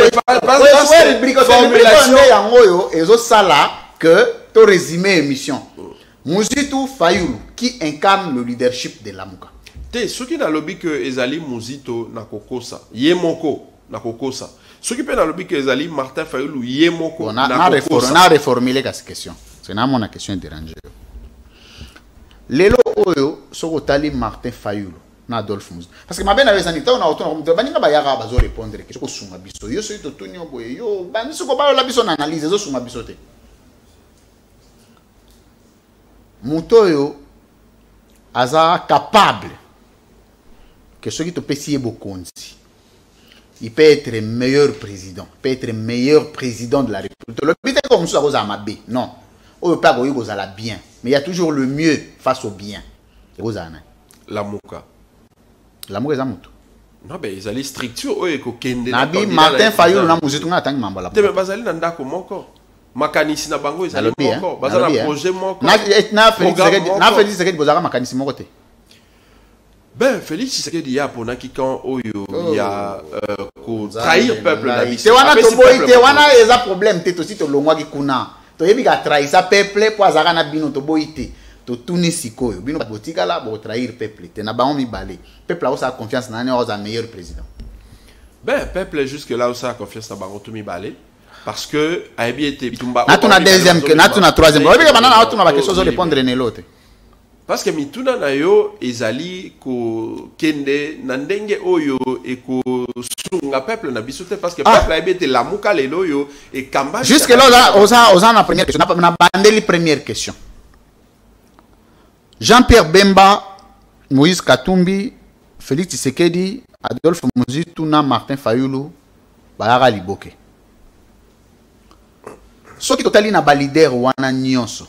que tu résumé l'émission. Mouzitou Fayoulou qui incarne le leadership de Lamouka. Ceux qui n'ont lobby que Ezali Mouzito na kokosa, Yemoko na kokosa. Ceux qui peuvent lobby que Ezali Martin Fayoulou Yemoko na kokosa. On a reformulé cette question. C'est mon question dérangée. Lelo oyo soko tali Martin Fayoulou na Adolphe Mouzito. Parce que ma belle avait on a autant baninga bayara bazo répondre que soko sunga biso. Yo so to tonyo boye yo bani soko ba la biso na analyse zo sunga biso te. Mutoyo aza capable que ceux qui te payent beaucoup, il peut être meilleur président, peut être meilleur président de la République. Le but est comme ça, non. On ne peut pas bien, mais il y a toujours le mieux face au bien. La Mouka. La Mouka est Zamuto. Non, mais ils allaient structure, eux, et qu'au Nabi Martin Fayoulou n'a pas dit que Mambala. Mais Bazali n'a pas encore. Makanisi na bango ils allaient encore. Bazali projet moko. Na Félix Sekedi Bozara Makanisi mokote. Ben, Félix Tshisekedi ya pona ki quand oyo ya ko trahir peuple na biso. C'est wana to boité wana eza problème te aussi to longwa ki kuna. To yebi ka trahir sa peuple po azaka na bino to boité. To tuni sikoyo bino botika la bo trahir peuple te na ba on mi balé. Peuple a sa confiance na un meilleur président. Ben, peuple jusque là où ça confiance na bango to mi balé parce que a bien été bitumba. Na tuna deuxième que na tuna troisième. Oyebi ka banana tuna ba question zo répondre ne l'autre. Parce que mituna na yo ezali ko kende na ndenge oyo e ko sunga peuple na biso te parce que peuple a été la muka lelo yo et kamba. Jusque là on a première question na bandeli première question. Jean-Pierre Bemba, Moïse Katumbi, Félix Tshisekedi, Adolphe Mouzito na Martin Fayoulou bayaka liboke. Soki totali na ba leader wana nyonso.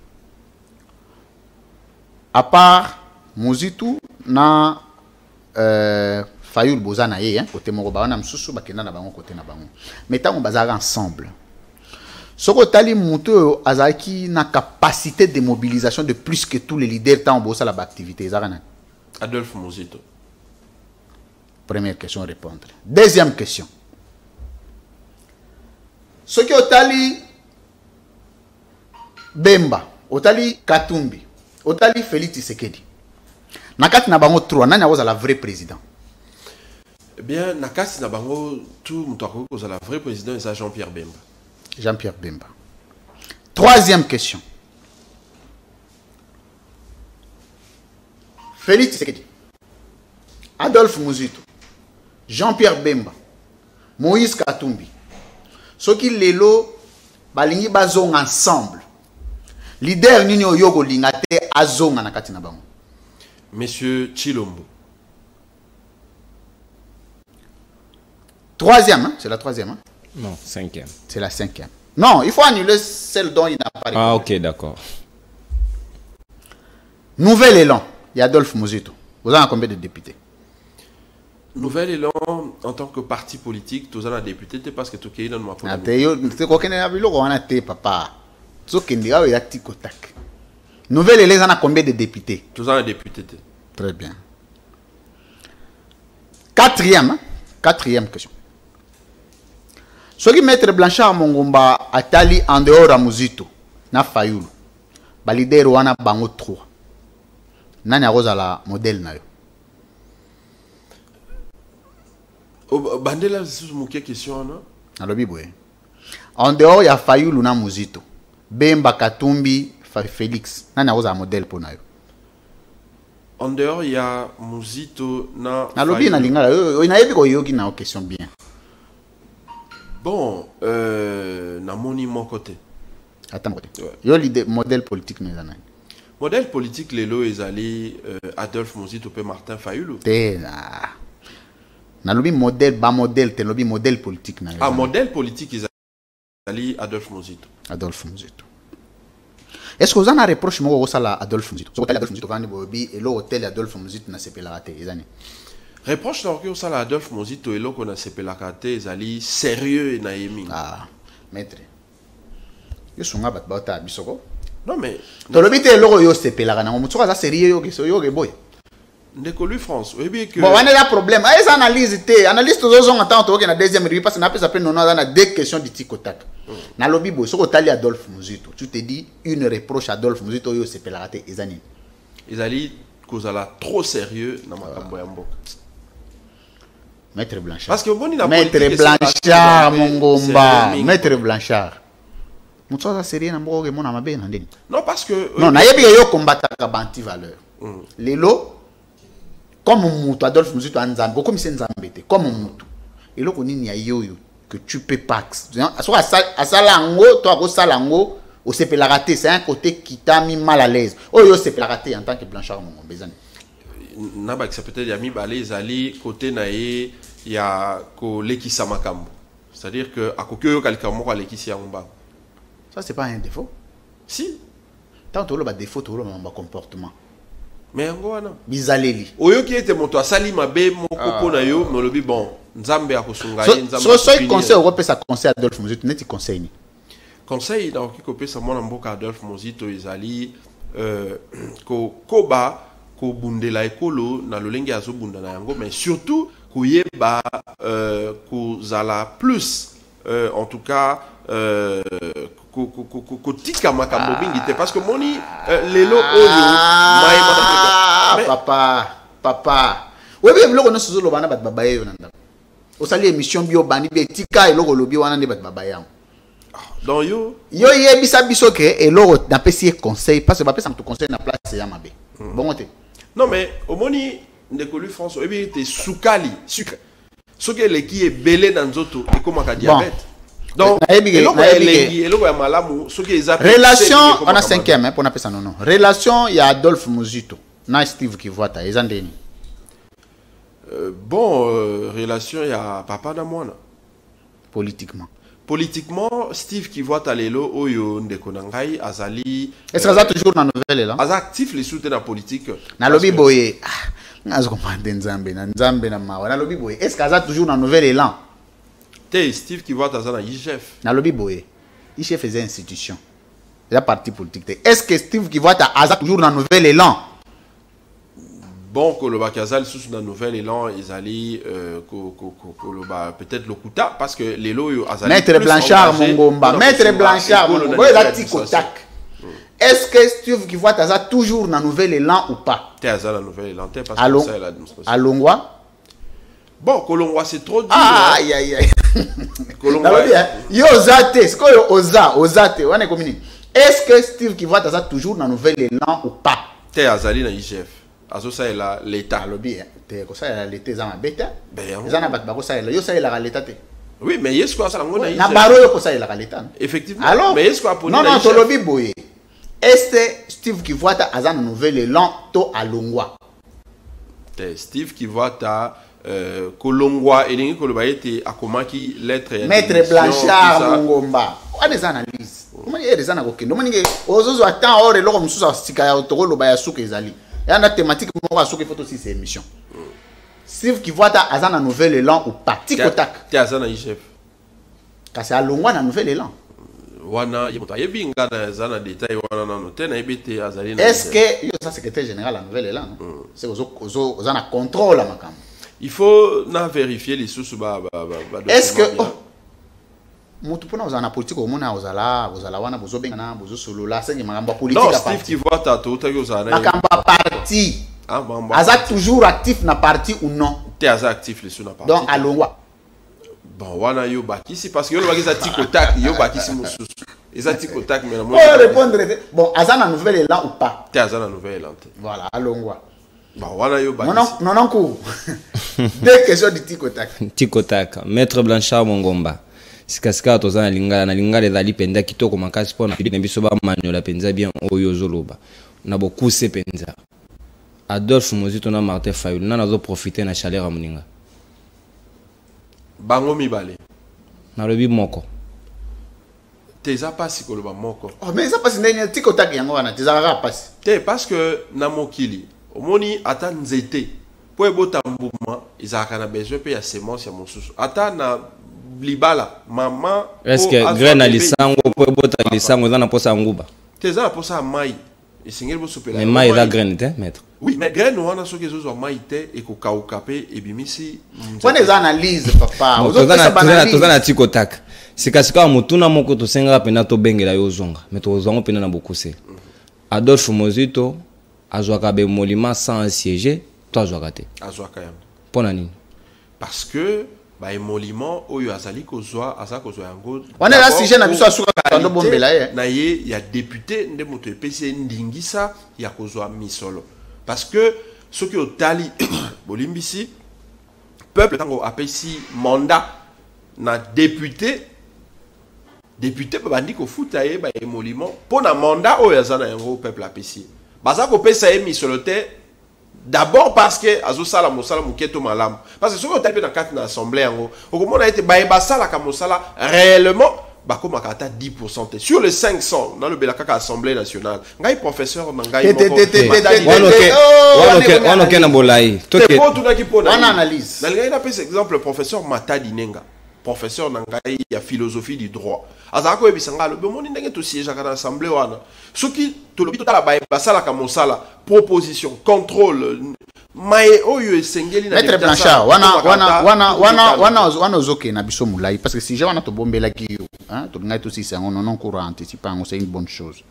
À part Mouzito na Fayoulou bozana ye hein côté moko ba wana msusu bakenda na bango côté na bango. Mais tant on bazara ensemble. Soko tali muto azaki na capacité de mobilisation de plus que tous les leaders tant bossa la activité zarana. Adolphe Mouzito. Première question répondre. Deuxième question. Soki otali Bemba, otali Katumbi, otali Félix Tshisekedi. Nakati na bango 3, nani akoza la vrai président? Eh bien, nakati na bango tout mutako koza la vrai président c'est Jean-Pierre Bemba. Jean-Pierre Bemba. Troisième question. Félix Tshisekedi, Adolphe Mouzito, Jean-Pierre Bemba, Moïse Katumbi. Ceux qui lelo balingi bazong ensemble. Leader nini oyoko lingate azonga na kati na bango. Monsieur Chilombo. Troisième, hein? C'est la troisième. Hein? Non, cinquième. C'est la cinquième. Non, il faut annuler celle dont il n'a pas répondu. Ah, ok, d'accord. Nouvel élan, il y a Adolphe Mouzito. Vous avez combien de députés? Nouvel élan en tant que parti politique, tous les députés, parce que tout le monde m'a pas. Papa. Nouvel élan, a combien de députés? Tous les députés. Très bien. Quatrième, hein? Quatrième question. Ce qui Maître Blanchard Mongomba atali en dehors de Mouzito, na Fayoulou, ba leader wana bango 3. Nani akoza la modèle na yo? Bandela c'est une question non? Alobi boye. En dehors ya Fayoulou na Mouzito, Bemba Katumbi, Félix, nani akoza la modèle pour na yo? En dehors il y a Mouzito na Alobi na lingala yo inayebi ko yoki na question bien. Bon, na moni mon côté. Attends, yo l'idée modèle politique nous en a. Modèle politique lelo ezali Adolphe Mouzito pe Martin Fayoulou. Na lobi modèle ba modèle te lobi modèle politique na. Ah modèle politique ezali Adolphe Mouzito. Adolphe Mouzito. Est-ce que vous en avez reproche moi au sala Adolphe Mouzito? So Adolphe Mouzito vandi bobi et le hôtel Adolphe Mouzito na sepela raté ezani. Reproche na ko sala Adolphe Mozito eloko na sepelaka te ezali sérieux na yemi. Ah, maître. Yo sunga bat bata bisoko. Non mais tolobi te eloko yo sepelaka nango mutu aza sérieux yo ke so yo ke boy. Ndeko lui France, oui bien que bon on est là problème. Ay ça analyse te, analyse tous on attend to ke na deuxième revue parce que na pesa pe non na deux questions du tikotak. Na lobi boy soko tali Adolphe Mozito. Tu te dis une reproche à Adolphe Mozito yo sepelaka te ezani. ezali kozala trop sérieux na makambo ya mboka. Maître Blanchard. Parce que boni na Maître Blanchard Mongomba, Maître Blanchard. Mutu aza sérieux na mboka ke mona mabe na ndeni. Non parce que non na yebi yo combattre ka banti valeur. Lelo comme mutu Adolphe Mozito anzambe comme c'est nzambe te comme mutu. Eloko nini ya yoyo que tu peux pas. Soit à salango, toi ko salango, au sepelaka te, c'est un côté qui t'a mis mal à l'aise. Oh yo sepelaka te en tant que Blanchard Mongomba ezani. na ba peut-être ya mibale ezali côté na ye ya ko lekisa makambo. C'est-à-dire que akoki yo kalika moko alekisi ya mba. Ça c'est pas un défaut. Si. Tant to lo ba défaut to lo ba comportement. Mais yango wana Bizaleli. oyo ki ete moto asali mabe moko pona yo mais lobi bon nzambe akosunga ye nzambe. So conseil européen ça conseil Adolphe Mozito neti conseil ni. Conseil na oki kopesa mwana mboka Adolphe Mozito ezali ko koba ko bundela ekolo na lolenge azobunda na yango mais surtout koyeba kozala plus en tout cas kotika makambo mingi te parce que moni lelo oyo papa oui bien biloko nyonso ozoloba na bato babaye yo na ndako osali émission bio bani bi etika eloko lobi wana nde bato babaye yango donc yo yebisa biso ke eloko napesi ye conseil parce que bapesa moto conseil na place ya mabe bongo te. Non mais omoni ndeko lui France oyebi te sukali sucre soki eleki ebele na nzoto ekomaka diabète. Donc eloko ya malamu soki eza relation on a cinquième hein pour napesa non relation ya Adolphe Mozito na Steve Kivwata eza ndeni. Bon relation ya papa na mwana politiquement Steve Kivwata lelo oyo ndeko na ngai azali est-ce que ça toujours na nouvelle là aza actif les soutien na politique na lobi boye ngazo comprendre nzambe na mawa na lobi boye est-ce que ça toujours na nouvel élan te Steve Kivwata aza na IGF na lobi boye IGF faisait institution la parti politique est-ce que Steve Kivwata aza toujours na nouvel élan bon koloba kazal sous na nouvel élan ezali peut-être lokuta parce que lelo yo azali Maître Blanchard Mongomba Maître Blanchard Mongomba ezali tikotak. Est-ce que Steve Kivwata aza toujours na nouvel élan ou pas? Te aza na nouvel élan te parce que ça est l'administration. Alongwa bon kolongwa c'est trop dur. Aïe aïe aïe. Kolongwa yo ozate c'est quoi ozate wana komini. Est-ce que Steve Kivwata aza toujours na nouvel élan ou pas? Te azali na IGF. Azo ça est l'état. Alobi te ko ça est l'état za mabeta. Ben za na bat ba ko ça est yo ça est la l'état te. Oui mais est-ce que ça ngona IGF. Na baro yo ko ça est la l'état. Effectivement. Alors mais est-ce que non to lobi boye. Est-ce que Steve Kivwata aza na nouvel élan to alongwa? Te Steve Kivwata kolongwa elingi koloba ete akomaki lettre ya Maître Blanchard Mongomba. On des analyses. Comment il y a des analyses kokendo. Moni ke ozozo attend ore loko mususa sika ya tokoloba ya suka ezali. Il y a une thématique pour moi, il faut aussi ces émissions. Steve Kivwata a un nouvel élan ou pas? Tikotak. Tu as un IGF. Car c'est à Longwa un nouvel élan. Est-ce que le secrétaire général a un nouvel élan? C'est aux un contrôle à ma cam. Il faut vérifier les sources. Est-ce que Moutupona aux politique au monde aux ala wana bozo bengana bozo solo là c'est makamba politique. Non, Steve Kivwata to uzana. Makamba parti. Aza toujours actif na parti ou non? Te aza actif les sous na parti. Donc alongwa. Bon wana yo bakisi parce que yo bakisi za tikotak yo bakisi mususu. Eza tikotak mais na moi. Pour répondre bon aza na nouvel élan ou pas? Te aza na nouvel élan. Voilà alongwa. Bon wana yo bakisi. Non cours. Deux questions de tikotak. Tikotak. Maître Blanchard Mongomba. Sikasika tozana lingala ezali penda kitoko makasi pona Philippe Nembiso ba manyola penza bien oyo zoloba na beaucoup se penza Adolphe Mozito na Martin Fayulu na nazo profiter na chaleur amuninga bango mibale na lobi moko teza pasi koloba moko oh mais ça passe ndenge tikotak yango wana teza ka pasi te parce que na mokili omoni ata nzete pour ebota mbuma ezalaka na besoin pe ya semence ya mosusu ata na libala maman est-ce que graine lisango pour ebota lisango za na posa nguba teza na posa mai esengeli bosopela mais mai la graine te maître oui mais graine wana soki ezozwa mai te ekokauka pe ebimisi wana eza analyse papa tozana tikotaka sikasika mutuna moko tosenga pena tobengela yo zonga mais tozango pena na bokuse Adolphe Mozito azwaka be molima sans siéger to azwaka te azwaka yango pona nini parce que ba emoliment oyo azali kozwa yango wana la sujet na biso asuka kando bombela na ye ya député nde moto epesi ndingisa ya kozwa misolo parce que soki otali bolimbisi peuple tango apesi mandat na député babandi kofuta ye ba emoliment pona mandat oyo azana yango peuple apesi baza kopesa ye misolo te d'abord parce que azosala mosala muketo malamu parce que soki otali pe na kati na assemblée yango okomona ete basalaka mosala réellement bakomaka ata 10% te sur les 500 dans le belakaka assemblée nationale ngai professeur na ngai wana okena bolai totunaki mpona wana analyse na ngai napesa exemple professeur Matadi Nenga professeur na ngai ya philosophie du droit azalaka koyebisa ngai alobi omoni ndenge tosiégeaka na assemblée wana soki tolobi totala basalaka mosala proposition contrôle maye oyo esengeli na maître Blanchard wana ozoke na biso mulai parce que si je wana tobombelaki yo hein tolingai tosisa yango non courant anticiper yango c'est une bonne chose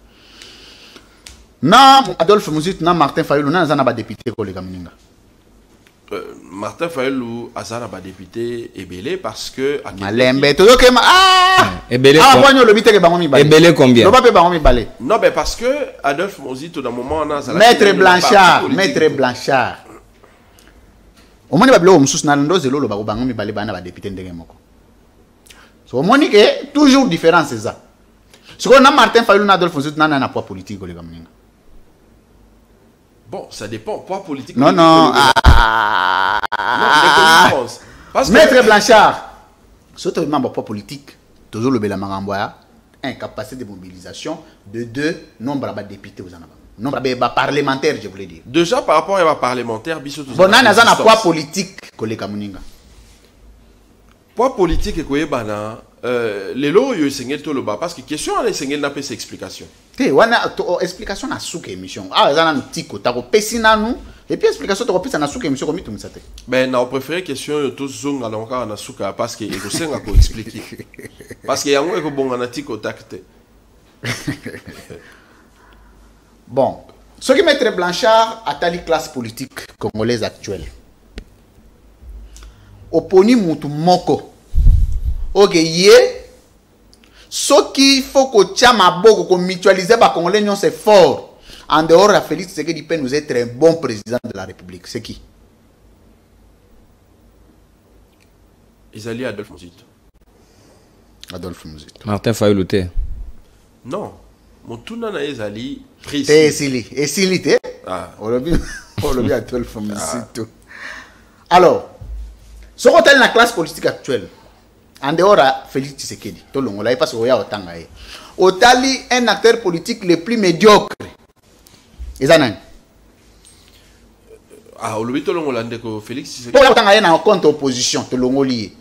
na Adolphe Mozito na Martin Fayulu na zana ba député koleka mninga Martin Fayulu azana ba député ebele parce que malembe tozoke ebele bonyo lobi te ke bango mibale ebele combien loba pe bango mibale non mais parce que Adolphe Mozito dans moment na zala maître Blanchard omoni babilo mususu na ndo zelo loba bango mibale bana ba député ndenge moko so omoni ke toujours différence ça siko na Martin Fayulu na Adolphe Mozito na poids politique koleka mninga. Bon, ça dépend. Poids politique. Non. Maître Blanchard, surtout membre poids politique, toujours le Bélamarambouya, incapacité de mobilisation, de 2, nombre de députés aux Anaba. Nombre de parlementaires, je voulais dire. Déjà, par rapport à parlementaires, bon, on a un poids politique, collègue Mouninga. Poids politique, et quoi, les lois, ils sont tout le bas. Parce que question, on a n'a pas explication. Explication na souke émission. Ah, ça na tiko, ta ko pesina nous et puis explication to ko pesa na souke émission comme tout ça. Ben na préféré question to zonga na encore na souka parce que eko senga ko expliquer. Parce que yango eko bonga na tiko takte. Bon, ce qui maître Blanchard a tali classe politique congolaise actuelle. Oponi mutu moko. OK, ce qu'il faut que Tchamaboko, qu'on mutualise les Congolais, c'est fort. En dehors de Félix Tshisekedi peut nous être un bon président de la République. C'est qui? Isali Adolphe Mozito. Adolphe Mozito. Martin Fayulu. Non. Mon tourna na Isali précis. Esili. Ah. On l'a vu Adolphe Mozito. Alors, ce qu'on a dans la classe politique actuelle, en dehors de Félix Tshisekedi, tout le monde là, parce qu'il y a autant de Otali, un acteur politique le plus médiocre. Et ça n'a ah, au lobby, tout le monde là, Félix Tshisekedi. Tout le monde là, en contre opposition, tout le monde lié.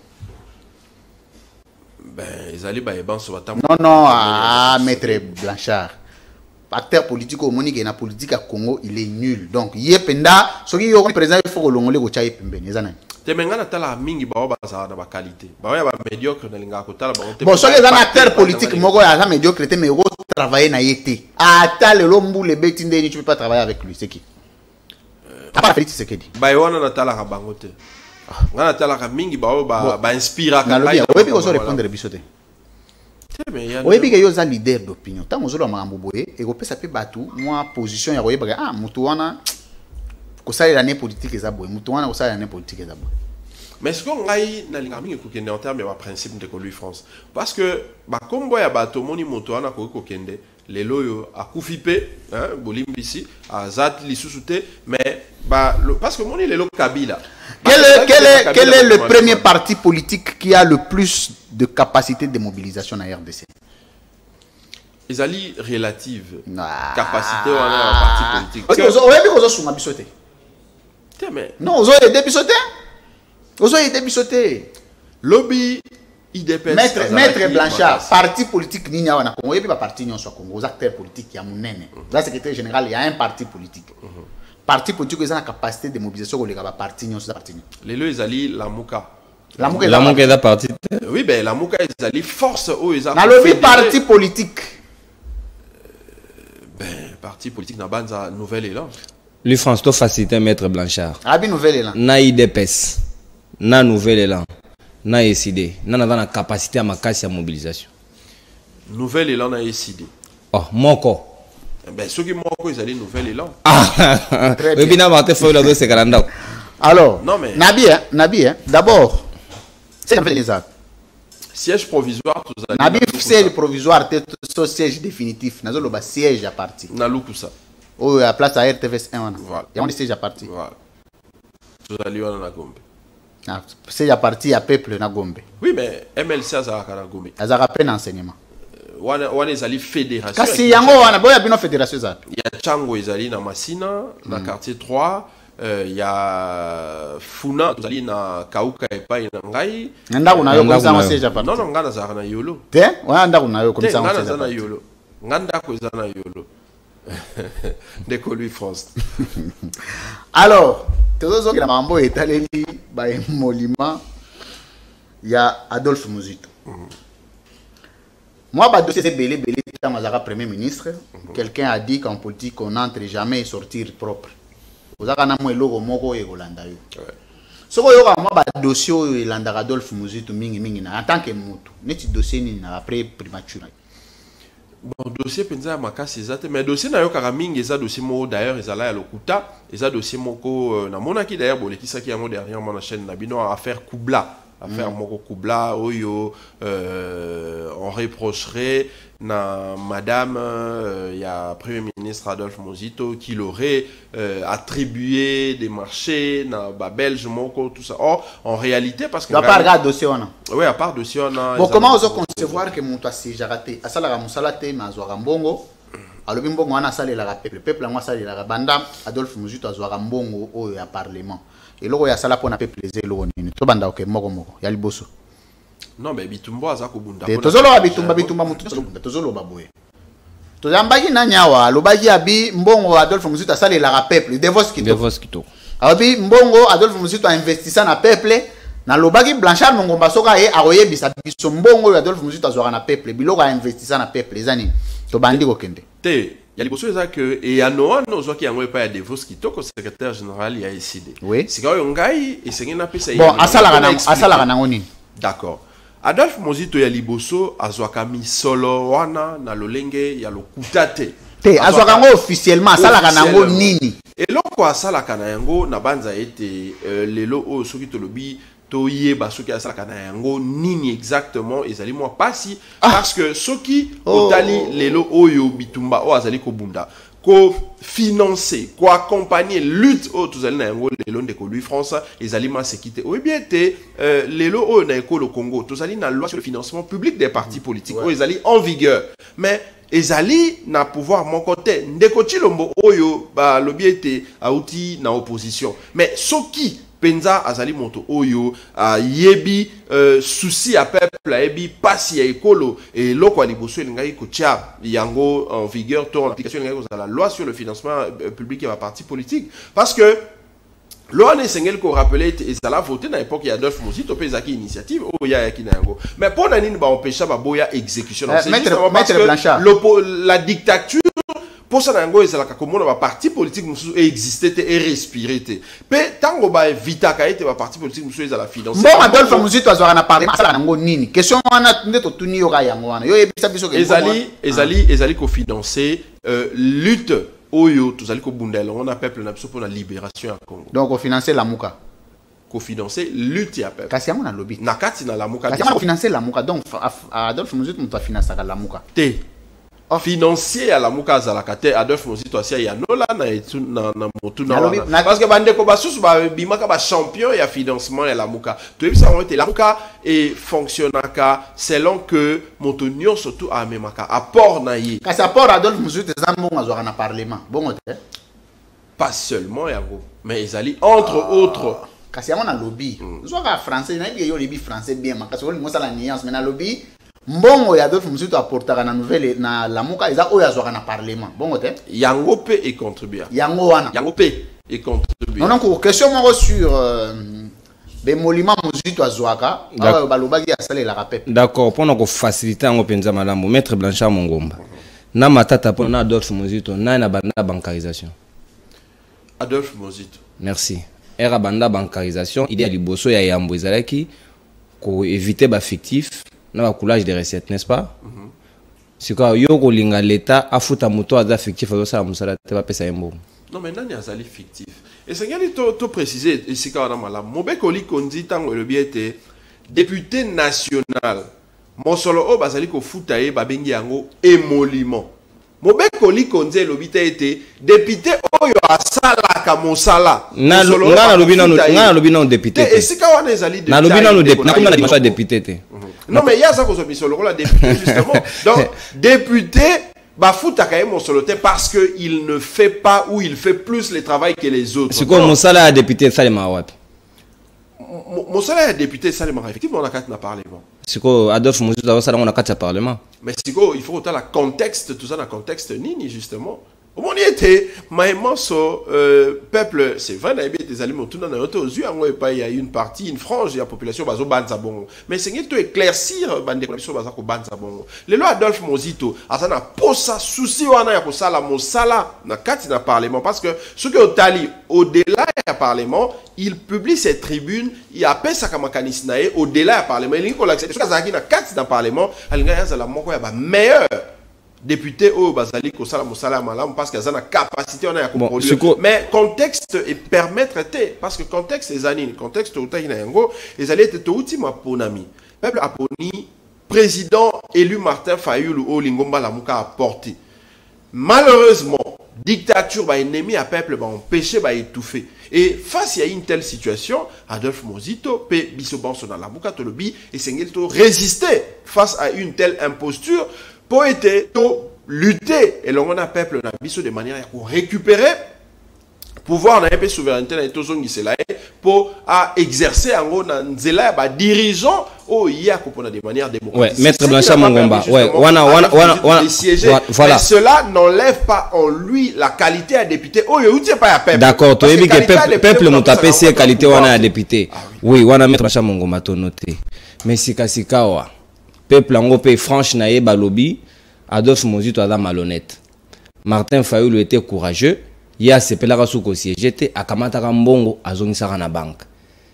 Ben, ils allaient bah, non, maître Blanchard. Acteur politique au Monique et la politique à Congo, il est nul. Donc, il y a penda, ce qui est présent, il faut que l'on le chaye pembe. Te mengana tala mingi ba baza na ba qualité ba ya ba médiocre na linga ko tala ba on te bon so les acteurs politiques moko ya médiocre te mais travailler na yete ata le lombu le betinde ni tu peux pas travailler avec lui c'est qui pas Félix Tshisekedi ba yona na tala ka bango te ngana tala ka mingi ba inspira ka ba oui bi ko so répondre bisote oui bi que yo za leader d'opinion tant ozolo makambo boye et ko pesa pe batu moi position ya koyeba ah mutu wana ko sala l'année politique eza boye mutu wana ko sala l'année politique eza boye. Mais ce qu'on a na linga mingi ko kende en terme de principe de lui France parce que ba kombo ya bato moni mutu wana ko kende les loyo akufipe hein bolimbisi azat lisusuté mais parce que moni les lo Kabila. Quel est le premier parti politique qui a le plus de capacité de mobilisation à RDC? Ils allaient relative capacité à un parti politique. Mais non, aux autres, des bisotés. Aux autres, des bisotés. Lobby, IDPS. Maître Blanchard, parti politique Nina wana Congo, et puis parti Nyon soit Congo, aux acteurs politiques, il y a mon nene. Là, secrétaire général, il y a un parti politique. Parti politique, ils ont la capacité de mobilisation pour les partis Nyon soit parti. Les lois, ils allaient la Mouka. La Mouka est la partie. Oui, ben la Mouka, ils allaient force où ils ont. Dans le parti politique. Ben, parti politique, n'a pas de nouvelle élan. Lui, France, tu facilité Maître Blanchard. Abi nouvelle élan. Na IDPS, na nouvelle élan, na ECD, na la capacité à ma casse à mobilisation. Nouvelle élan a décidé. Oh, moko. Ben, ceux qui m'ont ils allaient nouvelle élan. Ah, très bien. Oui, bien, Martin Fayoulou a c'est grandeur. Alors, non, mais... Nabi, d'abord, c'est un peu les actes. Siège provisoire, tout ça. Nabi, siège provisoire, c'est siège définitif. Nous avons le siège à partir. Na ça. Oh, à place à RTVS 1. Voilà. Il y a un siège à partir. Voilà. Tout ça, lui, on a Gombe. Siège à partir à peuple na Gombe. Oui, mais MLC a Zara Gombe. Ça rappelle enseignement. On est allé fédération. Kasi yango wana boya bino fédération za. Il y a Chango ils allé na Massina, na quartier 3, il y a Funa, ils allé na Kauka et pas na Ngai. Nganda kuna yo comme ça on siège à partir. Non, ngana za na Yolo. Te, wana nda kuna yo comme ça on ngana siège za à na partir. Yolo. Nganda ko za na Yolo. Déco lui France. Alors, tozo que la mambo etaleli ba emolima ya Adolphe Muzito. Moi, bah, dossier c'est belé, tant Mazara Premier ministre. Quelqu'un a dit qu'en politique, on n'entre jamais et sortir propre. Vous avez un logo moko et Rolanda. Ce que yo moi bah dossier Rolanda Adolphe Muzito mingi en tant que mutu. Neti dossier ni après primature. Bon, dossier penza makasi ezate mais dossier na yo kaka mingi eza dossier moko d'ailleurs ezala ya lokuta eza dossier moko na monaki d'ailleurs bolekisaki yango dernièrement na chaîne na bino affaire Koubla. Affaire Moko Koubla, Oyo, on reprocherait na madame, il y a Premier ministre Adolphe Muzito qui l'aurait attribué des marchés, na Belge, Moko, tout ça. Or, en réalité, parce que. À part regarder dossier on a. Oui, à part dossier on a. Bon, comment on concevoir que mon toit si j'ai raté? À ça la musalate, mais à Zoarambongo. Alors, Bimbongo, on a salé la peuple. Le peuple a salé la banda. Adolphe Muzito à Zoarambongo, au Parlement. Et là, il y a ça là pour plaisir. To banda ok moko ya liboso. Non mais bitumbo azako bunda. Tozolo bitumba mutu tozolo baboye. Tozambaki na nyawa lobaki abi mbongo Adolphe Muzito sale la peuple Devos Kito. Abi mbongo Adolphe Muzito a investi ça na peuple na lobaki Blanchard Mongomba soka e aroye bisa biso mbongo Adolphe Muzito azwaka na peuple biloko a investi ça na peuple ezani to bandi ko kende. Te il y a les choses que et à Noah nous qui a pas Devos Kito ko secrétaire général il a décidé. Oui. C'est quand ngai et c'est ngena pesa. Bon asala na ngoni. D'accord. Adolphe Muzito ya liboso azwaka mi solo wana na lolenge ya lokutate. Te azwaka ngo officiellement asala na ngo nini. Et loko asala kana yango na banza ete lelo o soki to lobi to yeba soki asala kana yango nini exactement ezali moi pasi parce que soki otali lelo oyo bitumba o azali ko bunda ko financer, ko accompagner lutte au tuzali na yango lelo ndeko lui France ezali ma sécurité ou bien te lelo o na école au Congo tuzali na loi sur le financement public des partis politiques o ezali en vigueur mais ezali na pouvoir mon côté ndeko Chilombo oyo ba lobi ete auti na opposition mais soki penza azali moto oyo yebi souci à peuple yebi pasi ya ekolo et loko liboso ngai ko tia yango en vigueur to en application ngai ko la loi sur le financement public et la parti politique parce que l'on est ko rappeler et ça l'a voté dans l'époque il y a 9 Muzito pezaki initiative o ya yango mais pour nani ba empêcher ba boya exécution c'est justement parce que la dictature pour ça nango ezalaka komona ba parti politique mususu existait et respirer pe tango ba vita ka ete ba parti politique mususu ezala financer bon Adolphe Muzito azwaka na parlement asala nango nini question wana ndeto tuni yo ka yango wana yo yebisa biso ke ezali ko financer lutte oyo tozali ko bundela on a peuple na biso pour la libération à Congo donc financer la muka ko financer lutte ya peuple kasi yango na lobby na kati na la muka kasi yango financer la muka donc Adolphe Muzito muta financer la muka te financier à la muka zalakate Adolphe Muzito asia ya nola na motu na parce que bande ko basusu ba bimaka ba champion ya financement ya la muka to ebisa on était la muka et fonctionnaka selon que motonio surtout a memaka apport na yi kasi apport Adolphe Muzito ezambongo azwaka na parlement bongo te pas seulement yango, mais ils allaient entre autres. Kasi yango na lobby. Zoka français, na yo lobby français bien, kasi on mosa la nuance, mais na lobby mbongo ya Adolphe Muzitu apportaka na nouvelle na lamuka eza oyo azwaka na parlement. Bongo te? Yango pe et contribuer. Yango wana. Yango pe et contribuer. Non non, question moko sur Bemolima Muzitu azwaka, balobaki asale la rappel. D'accord, pour nous faciliter en penza malamu, maître Blanchard Mongomba. Na matata pour na Adolphe Muzitu, na banda bancarisation. Adolphe Muzitu. Merci. Era banda bancarisation, il y a liboso ya yambo ezalaki ko éviter ba fictif na ba coulage de recettes, n'est-ce pas? C'est quoi yo ko linga l'état afuta moto aza fictif azo sala musala te ba pesa yembo. Non mais nani azali fictif. Et c'est ngani to préciser ici quand on a mal. Mobekoli kondi tango le biete député national. Mosolo o bazali ko futa e ba bengi yango émolument. Mobekoli konze lobite été député oyo asala ka mosala. Na lobina député. Et si ka wana ezali na lobina no député, na kuma na député te. Non mais il y a ça ko so misolo la député justement. Donc député ba futa ka mosolo te parce que il ne fait pas ou il fait plus le travail que les autres. C'est quoi mosala ya député salema wapi? Mosala ya député salema effectivement on a quand parlé bon. C'est quoi Adolphe Muzitu a ça on a quatre parlement. Mais c'est quoi il faut autant la contexte tout ça dans contexte nini justement. Au moment où était maïman so peuple c'est vrai na bien des aliments tout dans notre aux yeux en pas il y a une partie une frange de la population bazo banza bon. Mais c'est que tu éclaircir bande population bazo ko banza bon. Le loi Adolphe Muzitu asana posa souci wana ya ko sala mosala na kati na parlement parce que ce que otali au-delà du parlement il publie ses tribunes il appelle ça comme mécanisme naé au-delà du parlement il ko l'accepter ce que na kati na parlement alinga ya la moko ya ba meilleur député au bazali ko sala mosala malam parce qu'ils ont la capacité on a produire mais contexte et permettre parce que contexte les années contexte au taïna yango les alliés étaient ultima ponami peuple aponi président élu Martin Fayulu au lingomba la muka a porté malheureusement dictature ba ennemi à peuple ba empêcher ba étouffer et face à une telle situation Adolphe Muzitu pe biso banso na la muka tolobi et sengel to résister face à une telle imposture pour lutter et l'on a peuple na biso de manière pour récupérer pouvoir na peu souveraineté na tozongi cela pour à exercer en gros na nzela ba dirigeant au ya ko pona de manière démocratique. Ouais, maître Blanchard Mongomba. Ouais, voilà. Mais cela n'enlève pas en lui la qualité à député. Oh, il n'y a pas à peuple. D'accord, tu as dit que peuple m'a tapé ses qualités wana à député. Oui, wana maître Blanchard Mongomba to noté. Mais sika wa. Peuple en gros franche na ye balobi Adolphe Muzitu a malhonnête. Martin Fayulu était courageux. Il y a ce pelaka sous siégé à Kamata Mbongo à Zongisara na banque.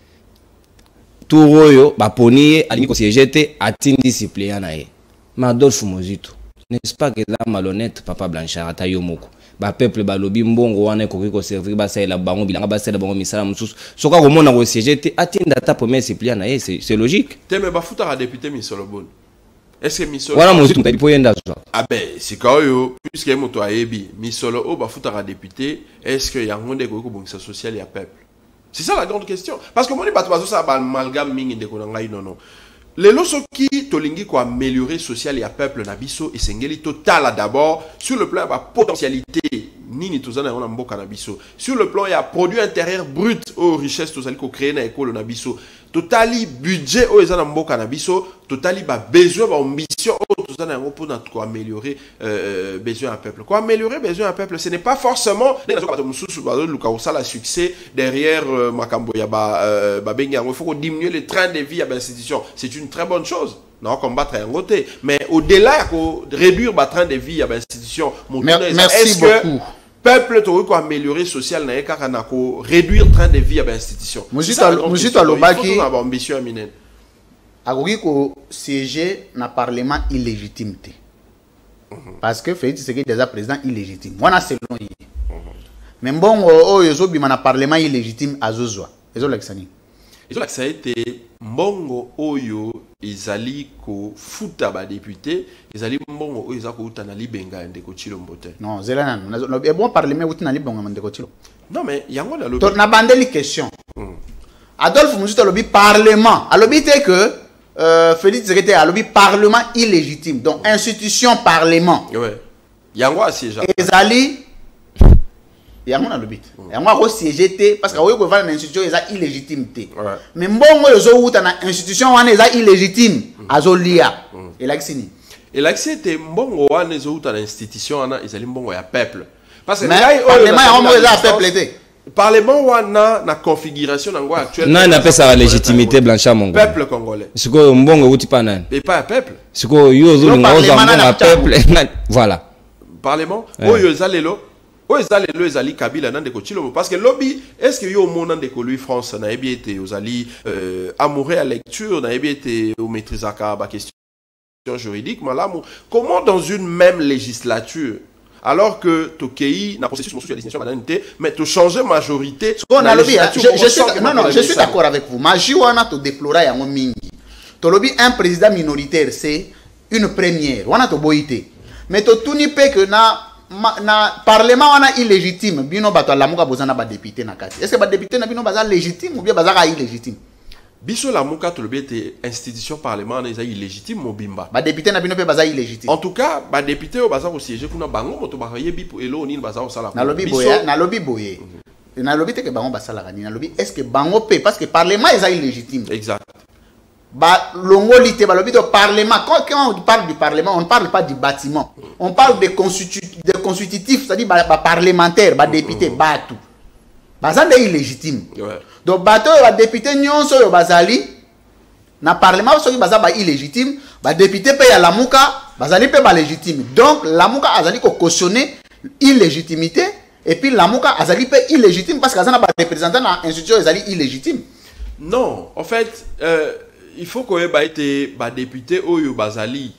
Tout royo baponi à l'iko siégé à tindi suppléant na ye. Mais Adolphe Muzitu n'est-ce pas que là malhonnête papa Blanchard atayo moko. Ba peuple balobi mbongo wana ko ko servir ba sa la bango bilanga ba sa la bango misala mususu. Soka ko mona ko siégé à tindi data premier suppléant na ye c'est logique. Teme ba futa député Misolobon. Est-ce que Misolo voilà Muzitu mpa poyenda zo. Ah ben c'est quand yo puisque moto ayebi Misolo o ba futa député est-ce que yango ndeko ko bongisa social ya peuple. C'est ça la grande question parce que moni bato bazo ça ba amalgame mingi ndeko ngai non. Les loso qui tolingi ko améliorer social ya peuple na biso et sengeli total d'abord sur le plan ba potentialité nini tozana on mboka na biso sur le plan ya produit intérieur brut aux richesses tozali ko créer na école na biso totali budget aux ezana mboka na biso totali ba besoin ba ambition tozana yango pour ko améliorer besoin à peuple quoi améliorer besoin à peuple ce n'est pas forcément la succès derrière makambo ya ba bengi yango il faut diminuer le train de vie à l'institution c'est une très bonne chose non combattre un côté mais au-delà de réduire le train de vie à l'institution merci beaucoup peuple to ko améliorer social na eka na ko réduire train de vie à l'institution Muzitu alobaki na ambition amine akoki ko siéger na parlement illégitimité parce que Félix Tshisekedi déjà président illégitime wana selon lui mais mbongo oyo ezobima na parlement illégitime azozwa ezolakisani ezolakisa mbongo oyo ezali ko futa ba député ezali mbongo oyo ezako uta na libenga ndeko Tshilombo te non zela nanu et bon parlement uta na libenga ndeko Tshilombo non mais yango na lobi to na bandeli question Adolphe Muzitu alobi parlement alobi te que Félix Tshisekedi alobi parlement illégitime donc institution parlement ouais yango assiégeant ezali Il y a un lobby. Il y a un siège parce que vous avez une institution est illégitime. Mais bon, les autres institution est illégitime. Azolia. Et l'accès. Et l'accès était bon les autres institutions ils allaient bon à peuple. Parce que Parlement wana na configuration nango actuelle. Non, on appelle ça la légitimité blanchard mon gars. Peuple congolais. C'est quoi mbongo uti pas nan. Et pas un peuple. C'est quoi yo zo le peuple. Voilà. Parlement. Oyo zalelo. Oyo zalelo ezali Kabila nan de ko Chilombo parce que lobby est-ce que yo mon nan de ko lui France na ebi été ozali amoureux à lecture na ebi été au maîtrisaka ba question juridique malamu. Comment dans une même législature alors que Tokei n'a processus de désignation modernité, mais tu changes majorité. Je suis d'accord avec vous. Majiwana to déplorer yango mingi. To lobby un président minoritaire c'est une première. Wana to boité. Mais to tuni pe que na parlement wana illégitime. Bino bato lamuka bozana ba député na kati. Est-ce que ba député na bino baza légitime ou bien baza illégitime? Biso la muka to lobi était institution parlement na illégitime mobimba. Ba député na bino pe baza illégitime. En tout cas, ba député o baza ko siéger kuna bango moto ba yebi pour elo ni baza o sala. Na lobby boye. Na lobby te ke bango basala kani na lobby est-ce que bango pe parce que parlement est illégitime. Exact. Ba longolité ba lobby de parlement quand on parle du parlement, on ne parle pas du bâtiment. On parle de constitutif, c'est-à-dire ba parlementaire, ba député, ba tout. Baza illégitime. Ouais. Donc bateau va député nyonso yo bazali na parlement soki baza ba illégitime ba député pe ya lamuka bazali pe ba légitime. Donc lamuka azali ko cautionner illégitimité et puis lamuka azali pe illégitime parce que azana ba représentant na institution azali illégitime. Non, en fait il faut qu'on ait été ba député oyo bazali